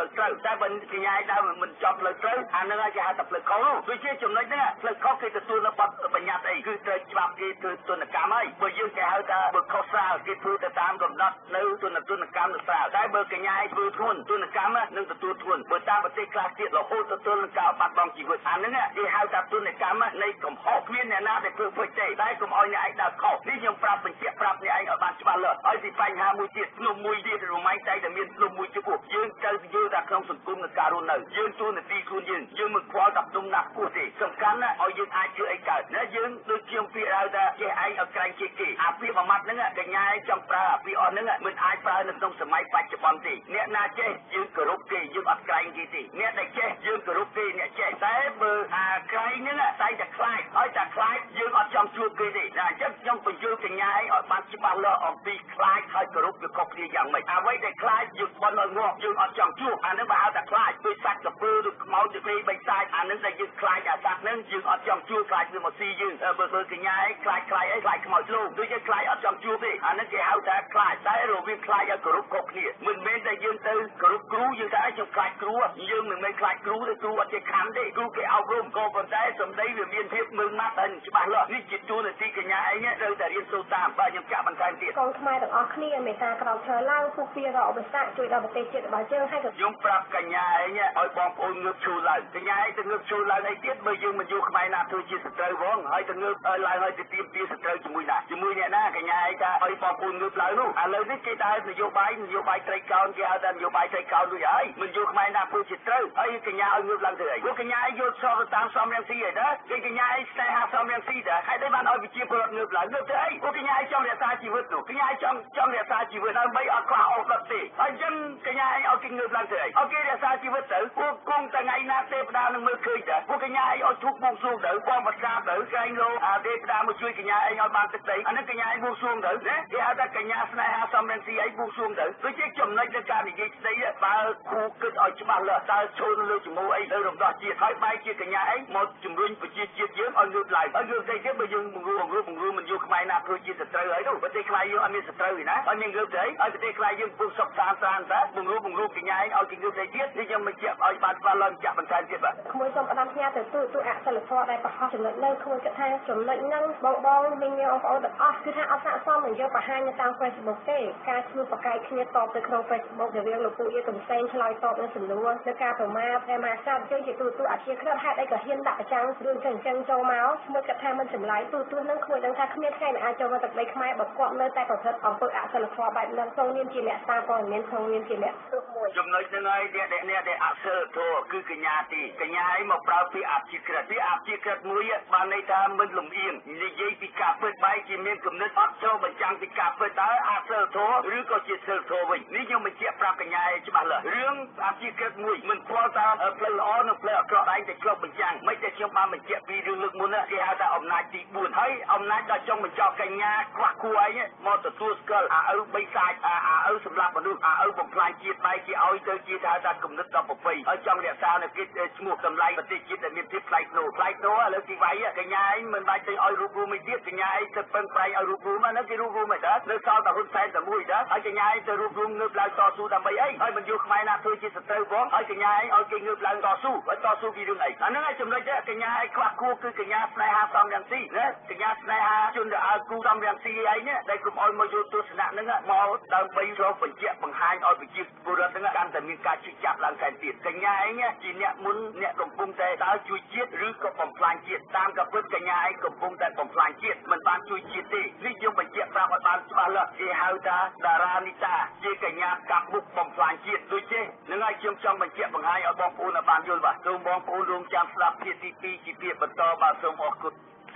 តែបើកញ្ញាឯងដើរមិនចប់ផ្លូវត្រូវអានឹងគេហៅថាផ្លូវខុសដូចជាចំណុចហ្នឹងផ្លូវខុសគេទទួលនៅបទបញ្ញត្តិអីគឺត្រូវច្បាប់គេធ្វើទណ្ឌកម្មហើយបើយើងគេហៅថាបើខុសស្រាលគេធ្វើទៅតាមកំណត់នៅទណ្ឌកម្មនៅស្រាលតែបើកញ្ញាឯងធ្វើធ្ងន់ទណ្ឌកម្មនឹងទទួលធ្ងន់បើតាមប្រទេសខ្លះទៀតរហូតទទួលនឹងការបាត់បង់ជីវិតអាហ្នឹងគេហៅថាទណ្ឌកម្មនៃកំហុសគ្មានអ្នកណាដែលធ្វើពេចទេតែកុំឲ្យអ្នកឯងដើរខុសនេះខ្ញុំប្រាប់បញ្ជាក់ប្រាប់អ្នកឯងឲ្យបានច្បាស់លាស់ហើយទីបញ្ហាមួយទៀតភ្នំមួយទៀតរម៉ៃតែមានភ្នំមួយចំពោះយើងត្រូវយល់ថាក្នុងសង្គមនៃការរស់នៅយើងជួននាទីខ្លួនយើងមិនខ្វល់ដល់ភ្នំណាខ្ពស់ទេសំខាន់ណាស់ឲ្យយើងអាចធ្វើអីកើតណាយើងដូចជាពាក្យហៅថាចេះឯងឲ្យក្រែងជាគេអាពាក្យមួយម៉ាត់ហ្នឹងកញ្ញាឯងចង់ប្រើអាពាក្យអស់ហ្នឹងមិនអាចប្រើនៅក្នុងសម័យបច្ចុប្បន្នទេអ្នកណាចេះយើងគោរពគេយើងអត់ក្រែងគេទេអ្នកដែលចេះយើងគោរពគេអ្នកចេះតែបើអាក្រែងហ្នឹងតែតែខ្លាចហើយតែខ្លាចយើងអត់ចង់ជួបគេទេណាអញ្ចឹងខ្ញុំបញ្យល់កញ្ញាឯងឲ្យបានច្បាស់លាស់អំពីខ្លាចហើយគោរពវាខុសគ្នាយ៉ាងម៉េចអ្វីដែលខ្លាចយើងបន់ឲ្យងាប់យើងអត់ចង់ជួបអាហ្នឹងបើហៅថាខ្លាចដូចសាច់កពើឬខ្មោចទៅបិសាចអាហ្នឹងដែលយើងខ្លាចអាសត្វហ្នឹងយើងអត់ចង់ជួបខ្លាចវាមកស៊ីយើងបើកញ្ញាឯងខ្លាចអីខ្លាចខ្មោចលោកដូចជាខ្លាចអត់ចង់ជួបទេអាហ្នឹងគេហៅថាខ្លាចតែរវាងខ្លាចឲ្យគោរពខុសគ្នាមិនមែនតែយើងទៅគោរពគ្រូយើងថាខ្ញុំខ្លាចគ្រូយើងមិនមែនខ្លាចគ្រូទេគ្រូអត់ចេះខំទេគ្រូគេអប់រំក៏ប៉ុន្តែសម្ដីវាមានភាពមើលម៉ាត់ហើយច្បាស់លាស់នេះជាទូនាទីកញ្ញាឯងត្រូវតែរៀនសូត្រតាមបាទខ្ញុំចាក់បន្ថែមទៀតកូនខ្មែរទាំងអស់គ្នាមេត្តាក្រោមឈើឡើងពួកវារកឧបសគ្គជួយដល់ប្រទេសជាតិរបស់យើងហើយខ្ញុំប្រាប់កញ្ញាឯងឲ្យបងប្អូនងើបឈរឡើងកញ្ញាឯងទៅងើបឈរឡើងអីទៀតបើយើងមិនយកខ្មែរណាធ្វើជាសត្រូវផងហើយទៅងើបឡើងហើយទៅទៀមទាសត្រូវជាមួយអ្នកណាកញ្ញាឯងថាឲ្យបងប្អូនងើបឡើងនោះឥឡូវនេះគេដើរនយោបាយត្រីកោណគេហៅថានយោបាយត្រីកោណដូចហើយមិនយកខ្មែរណាធ្វើជាត្រូវហើយកញ្ញាឲ្យងើបឡើងទៅអីពួកកញ្ញាឯងយកសរតាមសំរងស៊ីឯណាគេកញ្ញាឯងស្នេហាសំរងស៊ីដែរហើយតែបានឲ្យប្រជាពលរដ្ឋងើបឡើងងើបទៅអីពួកកញ្ញាឯងចង់រក្សាជីវិតនោះកញ្ញាឯងចង់រក្សាជីវិតដើម្បីអត់ខ្វះអត់ដុតទេហើយអញ្ចឹងកញ្ញាឯងឲ្យគេងើបឡើងទៅអីឲ្យគេរក្សាជីវិតទៅពួកគង់ថ្ងៃណាទេវតានឹងមើលឃើញដែរពួកកញ្ញាឯងឲ្យធូបបួងសួងទៅបងប្រសាទទៅក្រែងលោទេវតាមកជួយកញ្ញាឯងឲ្យបានទឹកដីអានេះកញ្ញាឯងបួងសួងទៅណាគេហៅថាកញ្ញាស្នេហាសំរងស៊ីឯងបួងសួងទៅដូចជាចំណុចនៃការនិយាយស្ដីបើគូគិតឲ្យច្បាស់លាស់តើឈរនៅលើជាមួយអីទៅរំដោះជាតិហើយបែរជាកញ្ញាឯងមកជំរុញប្រជាជាតិយើងឲ្យងើបឡើងហើយយើងស្ដីទៀតបើយើងបង្រួបមិនយកខ្មែរណាធ្វើជាសត្រូវហើយនោះប្រទេសខ្មែរយើងអត់មានសត្រូវទេណាហើយមានងើបទៅហើយប្រទេសខ្មែរយើងពុះសុខសាន្តតែបង្រួបកញ្ញាឯងឲ្យគេងើបទៅទៀតនេះខ្ញុំមិនជាឲ្យបានស្វាឡើងចាក់បន្ថែមទៀតបាទក្មួយសូមផ្ដាំផ្ញើទៅទូអសិលធម៌ដែលប្រហោះចំណុចនៅក្មួយគិតថាចំណុចហ្នឹងបងមីងបងប្អូនទាំងអស់គឺថាអត់ស័ក្តិសមនឹងយកបង្ហាញនៅតាម Facebook ទេការឈ្មោះបកាយគ្នាតបទៅក្នុង Facebook រវាងលោកពូយាកំសែងឆ្លើយតបនឹងសំណួរនៅការប្រមាថតែមកសាប់យើងជាទូអាជាក្រិតហេតុអីក៏ហ៊ានដាក់ប្រចាំងរឿងចឹងចូលមកក្មួយគិតថាមិនចម្លែកទូនឹងក្មួយដឹងថាគ្មានថ្ងៃណាអាចចូលមកទឹកដីខ្មែរបើគាត់នៅតែប្រព្រឹត្តអំពើអសិលធម៌បែបហ្នឹងក្នុងនាមជាអ្នកសារព័ត៌មានក្នុងនាមជាអ្នកទោសមួយចំណុចហ្នឹងហើយអ្នកដែលអសិលធម៌គឺកញ្ញាទីកញ្ញាឯងមកប្រើពាក្យអព្យាក្រឹតពាក្យអព្យាក្រឹតមួយបានន័យថាមិនលំអៀងនិយាយពីការពិតបែរជាមានគំនិតអត់ចូលបញ្ចាំងពីការពិតតើអសិលធម៌ឬក៏ជាសិលធម៌វិញនេះខ្ញុំបញ្ជាក់ប្រាប់កញ្ញាឯងច្បាស់លាស់រឿងអព្យាក្រឹតមួយមិនខ្វល់ថាផ្លូវល្អនិងផ្លូវអាក្រក់ឯងតែឆ្លុះបញ្ចាំងមិនតែខ្ញុំបានបញ្ជាក់ពីរឿងលើកមុនគេហៅថាអំណាចទី4ហើយអំណាចដល់ចុងបញ្ចប់កញ្ញាខ្វះគួរឯងមកទទួលស្គាល់អាឪបីសាចអាឪសម្រាប់មនុស្សអាឪបំផ្លាញជាតិបែរជាឲ្យទៅជាថាគំនិតដល់ប្រពៃហើយចង់រក្សានៅគេឈ្មោះតម្លៃប្រទេសជាតិដែលមានភាពថ្លៃថ្នូរឥឡូវទីវាយកញ្ញាឯងមិនបាច់ទៅឲ្យរូបរួមទៀតកញ្ញាឯងទៅពឹងប្រែងឲ្យរូបរួមណាគេរូបរួមមិនដែរនៅសល់តែហ៊ុនសែនតែមួយដែរហើយកញ្ញាឯងទៅរូបរួមងើបឡើងតស៊ូដើម្បីអីហើយមិនយកខ្មែរណាធ្វើជាសត្រូវផងហើយកញ្ញាឯងឲ្យគេងើបឡើងតស៊ូពីរឿងអីអាហ្នឹងឯងចំណុចកញ្ញាឯងខ្វះគួរគឺកញ្ញាស្នេហាសំរងស៊ីណាកញ្ញាស្នេហាជនដែលឲ្យគូសំរងស៊ីឯងដែលគុំឲ្យមកយកទស្សនៈហ្នឹងមកដើម្បីរកបញ្ជាក់បង្ហាញឲ្យប្រជាពលរដ្ឋហ្នឹងកាន់តែមានការជឿចាប់ឡើងថែមទៀតកញ្ញាឯងជាអ្នកមុនអ្នកកំពុងតែដើរជួយជាតិឬក៏បំផ្លាញជាតិតាមកាពិតកញ្ញាឯងកំពុងតែបំផ្លាញជាតិមិនបានជួយជាតិទេនេះយើងបញ្ជាក់ប្រាប់ឲ្យបានច្បាស់លាស់គេហៅថាតារានីតាជាកញ្ញាកាប់មុខបំផ្លាញជាតិដូចទេនឹងហើយខ្ញុំចង់បញ្ជាក់បង្ហាញឲ្យបងប្អូនបានយល់បាទសូមបងប្អូនរងចាំស្ដាប់ភាគទី2ជាភាគបន្តបាទសូមអរគុណ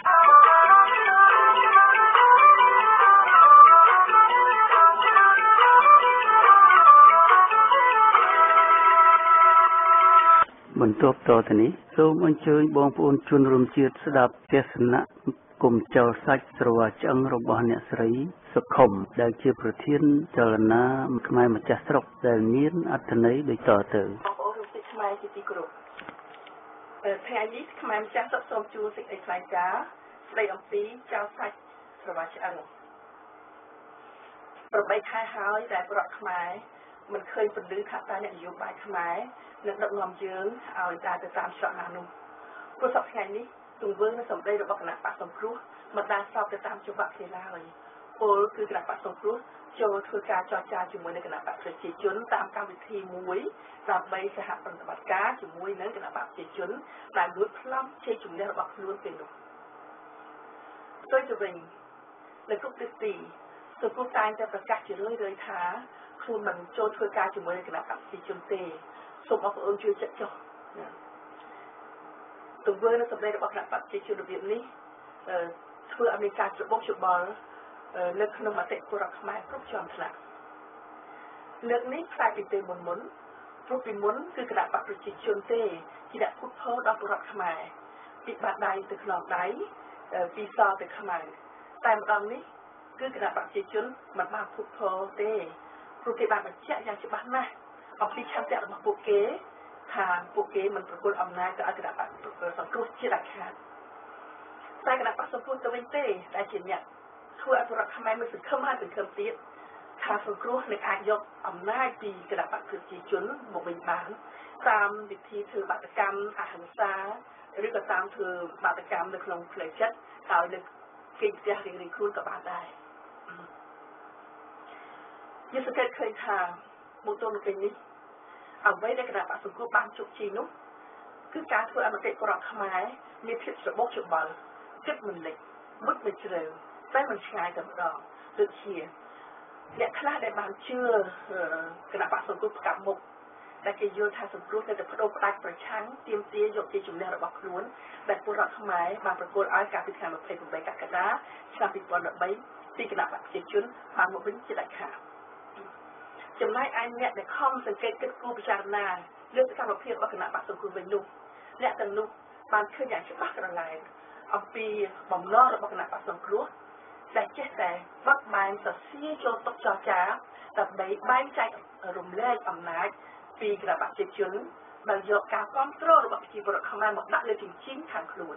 បន្ទាប់តទៅនេះសូមអញ្ជើញបងប្អូនជនរួមជាតិស្ដាប់ទស្សនៈគុំចលសាច់ស្រវាឆ្អឹងរបស់អ្នកស្រីសុខុមដែលជាប្រធានចលនាខ្មែរម្ចាស់ស្រុកដែលមានអត្ថន័យដូចតទៅបងប្អូនរួមជាតិខ្មែរជាទីគោរពថ្ងៃនេះខ្មែរម្ចាស់ស្រុកសូមជួបសេចក្តីថ្លែងការណ៍ស្ដីអំពីចលសាច់ស្រវាឆ្អឹង8ខែហើយដែលប្រវត្តិខ្មែរមិនឃើញពលឺថាតើអ្នកនយោបាយខ្មែរនឹងដឹកនាំយើងឲ្យដើរទៅតាមច្រកណានោះព្រោះសប្តាហ៍នេះទង្វើនៅសម្ដីរបស់គណៈបកសង្គ្រោះមិនបានស្របទៅតាមច្បាប់ទេឡើយពលគឺគណៈបកសង្គ្រោះចូលធ្វើការចរចាជាមួយនឹងគណៈបកប្រជាជនតាមកម្មវិធីមួយដើម្បីសហប្រតិបត្តិការជាមួយនឹងគណៈបកប្រជាជនដែលលួចប្លន់ជ័យជំនះរបស់ខ្លួនទៅនោះផ្ទុយទៅវិញនៅគ្រប់ទិសទីសង្គមតែងតែប្រកាសជារឿយៗថាខ្លួនមិនចូលធ្វើការជាមួយនឹងគណៈបកប្រជាជនទេសូមបងប្អូនជួយចាត់ចុះទង្វើនៅសម្ដីរបស់គណៈបកប្រជាជនរបៀបនេះធ្វើឲ្យមានការច្របូកច្របល់នៅក្នុងមតិពលរដ្ឋខ្មែរគ្រប់ជាន់ថ្នាក់លើកនេះផ្សាយពីពេលមុនព្រោះពីមុនគឺគណៈបកប្រជាជនទេជាអ្នកពុតផោដល់ពលរដ្ឋខ្មែរពីបាត់ដៃទៅខ្នងដៃពីសទៅខ្មៅតែម្ដងនេះគឺគណៈបកប្រជាជនមិនបានពុតផោទេព្រោះគេបានបញ្ជាក់យ៉ាងច្បាស់ណាស់អំពីឆន្ទៈរបស់ពួកគេថាពួកគេមិនប្រគល់អំណាចទៅឲ្យគណៈបកសង្គ្រោះជាដាច់ខាតតែគណៈបកសង្គ្រោះទៅវិញទេដែលជាអ្នកធ្វើឲ្យពលរដ្ឋខ្មែរមានសង្ឃឹមហើយសង្ឃឹមទៀតថាសង្គ្រោះនឹងអាចយកអំណាចពីគណៈបកប្រជាជនមកវិញបានតាមវិធីធ្វើបាតកម្មអហិង្សាឬក៏តាមធ្វើបាតកម្មនៅក្នុងផ្លូវចិត្តហើយនៅគេផ្ទះរៀងៗខ្លួនក៏បានដែរយើងសង្កេតឃើញថាមកទល់នឹងពេលនេះអ្វីដែលគណៈបកសង្គ្រោះបានជោគជ័យនោះគឺការធ្វើឲ្យមតិពលរដ្ឋខ្មែរមានភាពច្របូកច្របល់គិតមិនលិចមុតមិនជ្រៅតែមិនឆ្ងាយតែម្ដងដូចជាអ្នកខ្លះដែលបានជឿគណៈបកសង្គ្រោះផ្កាប់មុខដែលគេយល់ថាសង្គ្រោះនៅតែបដូរផ្ដាច់ប្រឆាំងទាមទារយកជាជំនះរបស់ខ្លួនដែលពលរដ្ឋខ្មែរបានប្រគល់ឲ្យកាលពីថ្ងៃ28កក្កដាឆ្នាំ2013ពីគណៈបកប្រជាជនបានមកវិញជាដាច់ខាតចំណែកឯអ្នកដែលខំសង្កេតគិតគូរពិចារណាលើសកម្មភាពរបស់គណៈបកសង្គ្រោះវិញនោះអ្នកទាំងនោះបានឃើញយ៉ាងច្បាស់ក្រឡែតអំពីបំណងរបស់គណៈបកសង្គ្រោះដែលចេះតែបត់បែនសរសៀចូលតុចរចាដើម្បីបែងចែករំលែកអំណាចពីគណៈបកប្រជាជនដែលយកការគ្រប់គ្រងរបស់ប្រជាពលរដ្ឋខ្មែរមកដាក់លើជញ្ជីងខាងខ្លួន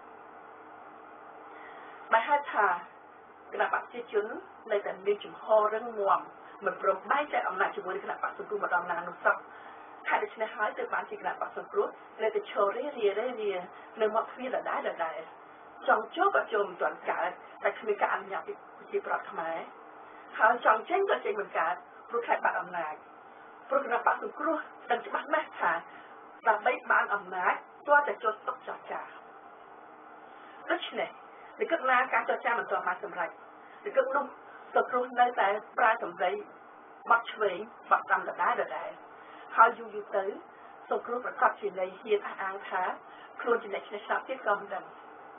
ដែលហេតុថាគណៈបកប្រជាជននៅតែមានជំហររឹងមាំមិនព្រមបែងចែកអំណាចជាមួយគណៈបកសង្គ្រោះម្ដងណានោះសោះហើយដូច្នេះហើយទើបបានជាគណៈបកសង្គ្រោះនៅតែឈររៀនៅមាត់ទ្វារដដែលចង់ចូលក៏ចូលមិនទាន់កើតតែគ្មានការអនុញ្ញាតពីប្រជាប្រដ្ឋខ្មែរហើយចង់ចេញក៏ចេញមិនកើតព្រោះខែបាត់អំណាចព្រោះគណៈបកសង្គ្រោះដឹងច្បាស់ណាស់ថាដើម្បីបានអំណាចទាល់តែចូលតុចរចាដូច្នេះលិខិតណាការចរចាមិនទាន់បានសម្រេចលិខិតនោះសង្គ្រោះនៅតែប្រើសម្ដីបាត់ឆ្វេងបាត់តាមដដែលហើយយូរទៅសង្គ្រោះប្រកាសជានៃហ៊ានអះអាងថាខ្លួនជាអ្នកឈ្នះឆ្នោតទៀតក៏មិនដឹង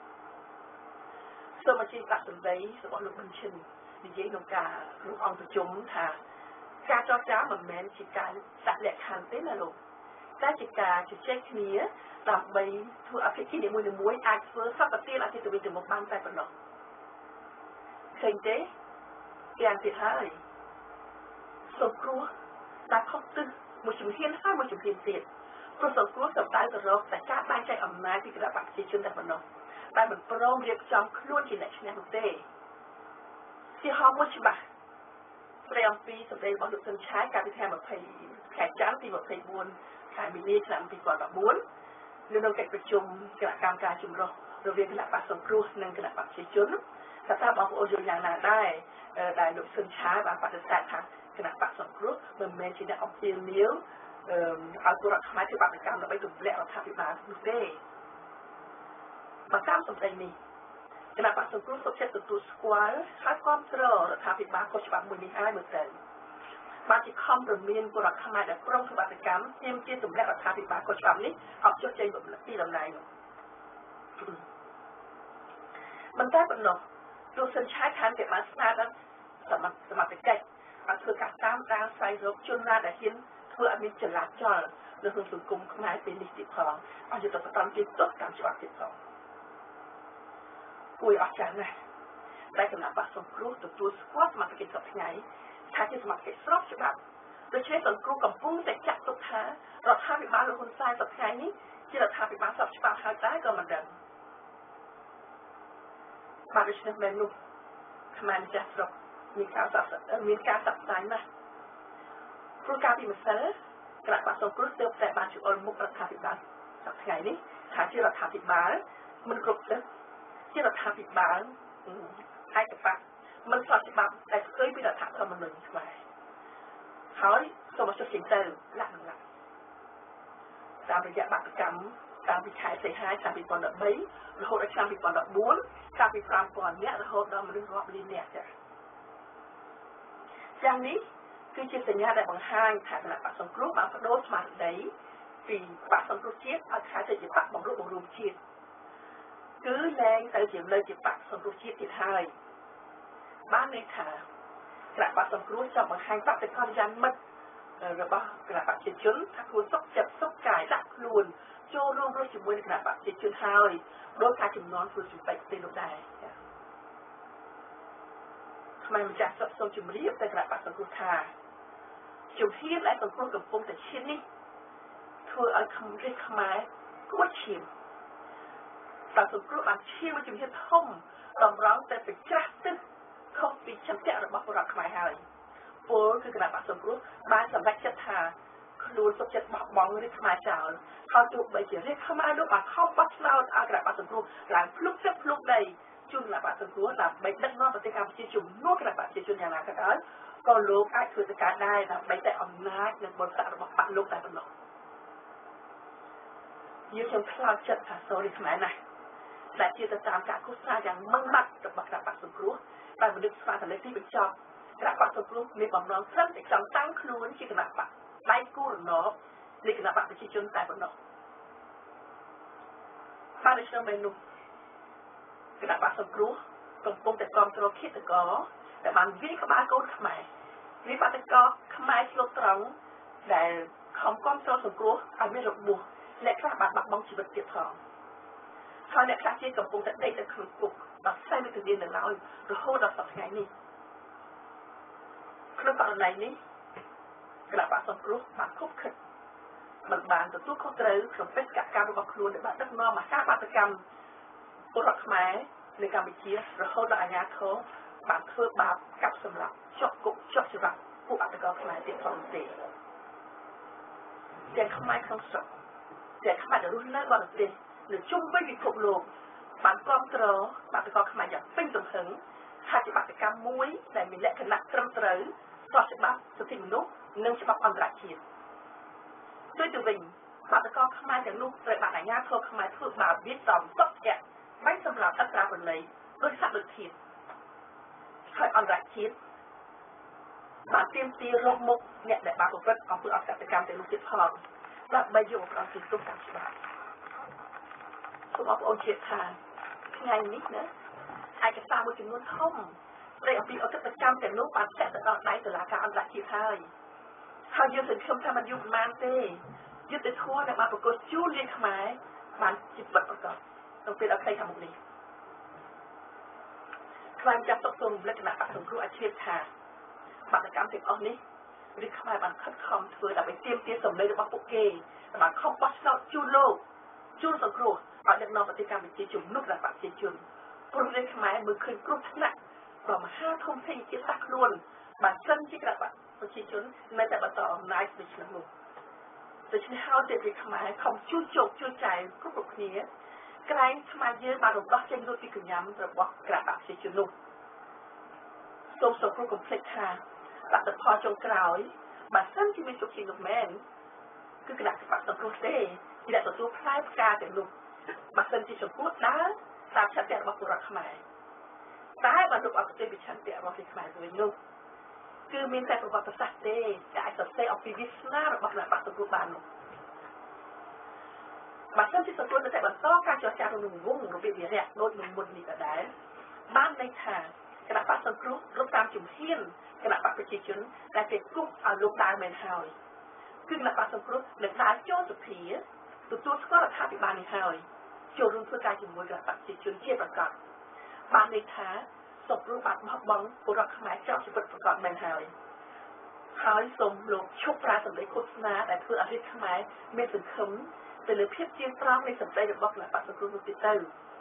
សូមអញ្ជើញបាក់សម្ដីរបស់លោកប៊ុនឈិននិយាយក្នុងការលោកអង្គប្រជុំថាការចរចាមិនមែនជាការដាក់លក្ខខណ្ឌទេណាលោកតែជាការជជែកគ្នាដើម្បីធ្វើអភិគិនីមួយអាចធ្វើសព្វទានអធិវិទៅមុខបានតែប៉ុណ្ណោះឃើញទេយ៉ាងទៀតហើយសង្គ្រោះតែខុសទិសមួយជំហានហើយមួយជំហានទៀតព្រោះសង្គ្រោះសម្ដៅទៅរកតែការបែងចែកអំណាចពីគណៈបកប្រជាជនតែប៉ុណ្ណោះតែមិនព្រមរៀបចំខ្លួនជាអ្នកឈ្នះនោះទេជាហោមួយច្បាស់ស្ដីអំពីសម្ដីរបស់លោកសុនឆាយកាលពីថ្ងៃ20ខែច័ន្ទទី24ខែមីនាឆ្នាំ2014នៅក្នុងកិច្ចប្រជុំគណៈកម្មការជំរុះរវាងគណៈបកសង្គ្រោះនិងគណៈបកប្រជាជនថាបងប្អូនយល់យ៉ាងណាដែរដែលលោកសុនឆាយបានបដិសេធថាគណៈបកសង្គ្រោះមិនមែនជាអ្នកអំពាវនាវឲ្យពលរដ្ឋខ្មែរធ្វើបាតកម្មដើម្បីទម្លាក់រដ្ឋាភិបាលនោះទេបើតាមសម្ដីនេះគណៈបកសង្គ្រោះសុខចិត្តទទួលស្គាល់ហើយគ្រប់គ្រងរដ្ឋាភិបាលខុសច្បាប់មួយនេះហើយមើលទៅបានជាខំប្រមានពលរដ្ឋខ្មែរដែលប្រងធ្វើបាតកម្មទាមទារទម្លាក់រដ្ឋាភិបាលខុសច្បាប់នេះអត់ចុះចេញពីតំណែងនោះមិនតែប៉ុណ្ណោះលោកសុនឆាយខានតែបានស្នើដល់សមត្ថកិច្ចឲ្យធ្វើការតាមដានស្វែងរកជនណាដែលហ៊ានធ្វើឲ្យមានចលាចលនៅក្នុងសង្គមខ្មែរពេលនេះទៀតផងឲ្យយុទ្ធសាស្ត្រជាទោសតាមច្បាប់ទៀតផងគួរអស្ចារ្យណាស់តែគណៈបកសង្គ្រោះទទួលស្គាល់សមត្ថកិច្ចសពថ្ងៃថាជាសមត្ថកិច្ចស្របច្បាប់ដូច្នេះសង្គ្រោះកំពុងតែចាត់ទុកថារដ្ឋាភិបាលលោកហ៊ុនសែនសពថ្ងៃនេះជារដ្ឋាភិបាលស្របច្បាប់ហើយដែរក៏មិនដឹងបាទដូច្នេះមែននោះខ្មែរម្ចាស់ស្រុកមានការសាកសីណាស់ព្រោះកាលពីម្សិលគណៈបក្សសង្គ្រោះទើបតែបានជួយអល់មុខរដ្ឋាភិបាលសប្តាហ៍ថ្ងៃនេះថាជារដ្ឋាភិបាលមិនគ្រប់ទេជារដ្ឋាភិបាលឯកបក្សមិនស្របច្បាប់តែស្គាល់ពីរដ្ឋធម្មនុញ្ញខ្មែរហើយសូមឲ្យចុះចេញទៅលក្ខណៈតាមរយៈបាតកម្មតាមពីខែសីហាឆ្នាំ2013រហូតដល់ឆ្នាំ2014កាលពី 5,000 នាក់រហូតដល់មនុស្សរាប់លាននាក់ចា៎យ៉ាងនេះគឺជាសញ្ញាដែលបង្ហាញថាគណៈបក្សសង្គ្រោះបានបដូរស្មារតីពីបក្សសង្គ្រោះជាតិឲ្យខែទៅជាបក្សបង្រួបបង្រួមជាតិគឺលែងទៅជាលើជាបក្សសង្គ្រោះជាតិទៀតហើយបានន័យថាគណៈបក្សសង្គ្រោះចង់បង្ហាញបដិកម្មយ៉ាងម៉េចរបស់គណៈបព្វជិជនថាខ្លួនសុខចិត្តសុខកាយដាក់ខ្លួនចូលរួមរស់ជាមួយនឹងគណៈបព្វជិជនហើយដោយការចំនួនធ្វើជំពេចទៅនោះដែរខ្មែរម្ចាស់សុខសូមជម្រាបទៅគណៈបក្សសង្គ្រោះថាជំហានដែលសង្គ្រោះកំពុងតែឈាននេះធ្វើឲ្យខ្មែរគួតឈាមតែសង្គ្រោះបានឈានមកជំហានធំតម្រង់តែទៅច្រាស់ទឹកខុសពីចន្ទៈរបស់ប្រជាខ្មែរហើយពលគឺគណៈបក្សសង្គ្រោះបានសម្រេចចិត្តថាខ្លួនសុខចិត្តបោះបង់រាជខ្មែរចោលហើយទោះបីជារាជខ្មែរនោះបានខំបោះឆ្នោតឲ្យគណៈបក្សសង្គ្រោះឡើងភ្លុកទឹកភ្លុកដីជួនគណៈបក្សសង្គ្រោះដើម្បីដឹកនាំប្រទេសកម្ពុជាជំនួសគណៈបក្សប្រជាជនយ៉ាងណាក៏ដោយក៏លោកអាចធ្វើទៅការដែរដើម្បីតែអំណាចនិងបុណ្យស័ក្តិរបស់បក្សលោកតែប៉ុណ្ណោះយើងខ្ញុំខ្លាចចិត្តថាសូរីខ្មែរណាស់ដែលជាទៅតាមការគូសនាយ៉ាងម៉ឺងម៉ាត់របស់គណៈបក្សសង្គ្រោះដែលមនុស្សស្វាតលេទីបញ្ចប់គណៈបក្សសង្គ្រោះមានបំណងត្រឹមតែចង់តាំងខ្លួនជាគណៈបក្សដៃគូរណបនៃគណៈបក្សប្រជាជនតែប៉ុណ្ណោះបាននៅឆ្នាំនោះគណៈបក្សសង្គ្រោះកំពុងតែគ្រប់គ្រងឃាតករតែបានវាយក្បាលកូនខ្មែរវាបាតកោខ្មែរឆ្លុះត្រង់ដែលខំគ្រប់គ្រងសង្គ្រោះឲ្យមានរបួសអ្នកខ្លះបានបាត់បង់ជីវិតទៀតផងហើយអ្នកខ្លះទៀតកំពុងតែដេកនៅក្នុងគុកដល់ផ្សេងវិទ្យានៅឡើយរហូតដល់សប្តាហ៍ថ្ងៃនេះក្នុងករណីនេះគណៈបក្សសង្គ្រោះបានខុបខិតមិនបានទទួលខុសត្រូវក្នុងបេសកកម្មរបស់ខ្លួនដែលបានដឹកនាំមហាបាតកម្មពលរដ្ឋខ្មែរនៅកម្ពុជារហូតដល់អាជ្ញាធរបានធ្វើបាបកាប់សម្លាប់ជាប់គុកជាប់ច្បាប់ពួកអត្តកោខ្មែរទៀតផងទេទាំងខ្មែរក្នុងស្រុកទាំងខ្មែរដែលរស់នៅបរទេសនៅជុំវិញពិភពលោកបានគ្រប់គ្រងបាតកោខ្មែរយ៉ាងពេញទំហឹងថាជាបាតកម្មមួយដែលមានលក្ខណៈត្រឹមត្រូវស្របច្បាប់សិទ្ធិមនុស្សនិងច្បាប់អន្តរជាតិដូចទៅវិញបាតកោខ្មែរទាំងនោះត្រូវបានអាជ្ញាធរខ្មែរធ្វើបាបវាសំទុកជាក់បាញ់សម្រាប់អត្រាប្រណីដោយសត្វដូចធាតុហើយអន្តរជាតិបានទាមទាររកមុខអ្នកដែលបានប្រព្រឹត្តអំពើអកតកម្មទាំងនោះទៀតផងដើម្បីយកប្រតិទោសតាមច្បាប់សូមបងប្អូនជឿថាថ្ងៃនេះណាឯកសារមួយចំនួនធំព្រៃអំពីអកតកម្មទាំងនោះបានចាក់ទៅដល់ដៃតុលាការអន្តរជាតិហើយយើងសង្ឃឹមថាมันយូរប៉ុន្មានទេយុទ្ធធម៌ដែលបានប្រកួតជួលរាជខ្មែរបានជីវិតប្រកបក្នុងពេលអត់ខ្លីខាងមុខនេះខ្លាំងចាប់ទុកទងលក្ខណៈបក្សសង្គ្រោះឲ្យជ្រាបថាបាតកម្មទាំងអស់នេះរាជខ្មែរបានខិតខំធ្វើដើម្បីទាមទារសម្លេងរបស់ពួកគេបានខំបោះឆ្នោតជួលលោកជួលសង្គ្រោះឲ្យដឹកនាំប្រទេសកម្ពុជាជំនួសរដ្ឋប្រជាជនព្រោះរាជខ្មែរមើលឃើញគ្រោះថ្នាក់ប្រមហាធំធេងជាសាសខ្លួនបានសិនជាគណៈបក្សប្រជាជននៅតែបន្តអំណាចដូចឆ្នាំនោះដូច្នេះហើយទេរាជខ្មែរខំជួលជោគជួលចែកគ្រប់គ្នាក្រែងខ្មែរយើងបានរំដោះចេញរួចពីកញ្ញាំរបស់គណៈបក្សប្រជាជននោះសូមសង្គ្រោះកុំភ្លេចថាលទ្ធផលចុងក្រោយបើសិនជាមានជោគជ័យនោះមែនគឺគណៈបក្សសង្គ្រោះទេដែលទទួលផ្លែផ្កាទាំងនោះបើសិនជាចំពោះដើរតាមឆន្ទៈរបស់ពលរដ្ឋខ្មែរតែបើលោកអត់ទៅពីឆន្ទៈរបស់ពីខ្មែរវិញនោះគឺមានតែប្រវត្តិសាស្ត្រទេដែលអាចសរសេរអំពីវាសនារបស់គណៈបក្សសង្គ្រោះបាននោះបើសិនជាសង្គ្រោះតែបន្តការចរចាក្នុងវងរបៀបវារៈដូចមុននេះដដែលបានន័យថាគណៈបក្សសង្គ្រោះរកតាមជំហានគណៈបក្សប្រជាជនដែលគេគប់ឲ្យលោកដើរមែនហើយគឺគណៈបក្សសង្គ្រោះនឹងដើរចូលសភាទទួលស្គាល់រដ្ឋាភិបាលនេះហើយចូលរួមធ្វើការជាមួយគណៈបក្សប្រជាជនជាប្រកបបានន័យថាសង្គ្រោះបានបោះបង់ពលរដ្ឋខ្មែរចោលជីវិតប្រកបមែនហើយសូមលោកឈប់ប្រើសម្ដីឃោសនាដែលធ្វើឲ្យរាជខ្មែរមានសង្ឃឹមទៅលើភាពជាត្រង់នៃសម្ដីរបស់គណៈបក្សសង្គ្រោះនោះទៀតទៅ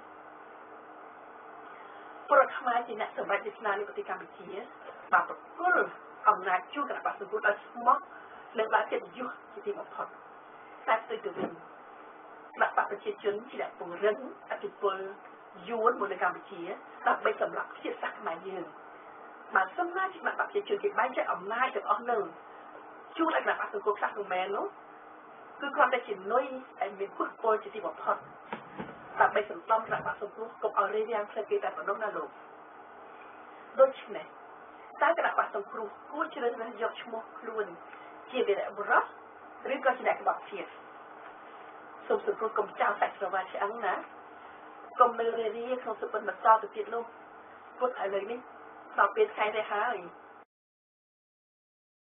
ពលរដ្ឋខ្មែរជាអ្នកសម្រេចយុទ្ធសាស្ត្រនៃប្រទេសកម្ពុជាបានប្រគល់អំណាចជូនគណៈបក្សសង្គ្រោះដោយស្មោះលើកឡើងកិត្តិយសជាទីបំផុតតែផ្ទុយទៅវិញគណៈបកប្រជាជនជាអ្នកពង្រឹងអធិបុលយួនមកនៅកម្ពុជាដើម្បីសម្រាប់ជាតិសាសន៍ខ្មែរយើងបានសំណាជាគណៈបកប្រជាជនគេបែងចែកអំណាចទាំងអស់នោះជួនឲ្យគណៈបកសង្គមខ្លះទៅមែននោះគឺគាត់តែជានុយដែលមានពុទ្ធពលជាទីបំផុតដើម្បីសន្សំគណៈបកសង្គមកុំឲ្យរារាំងផ្លូវគេតែប៉ុណ្ណោះណាលោកដូច្នេះតើគណៈបកសង្គ្រោះគួរជ្រើសរើសយកឈ្មោះខ្លួនជាវីរបុរសឬក៏ជាអ្នកក្បត់ជាតិសូមសង្គ្រោះកុំចោលសាច់ស្រវាឆ្អឹងណាកុំនៅរារាក្នុងសុបិនបន្តទៅទៀតនោះពុទ្ធឥឡូវនេះដល់ពេលថ្ងៃនេះហើយ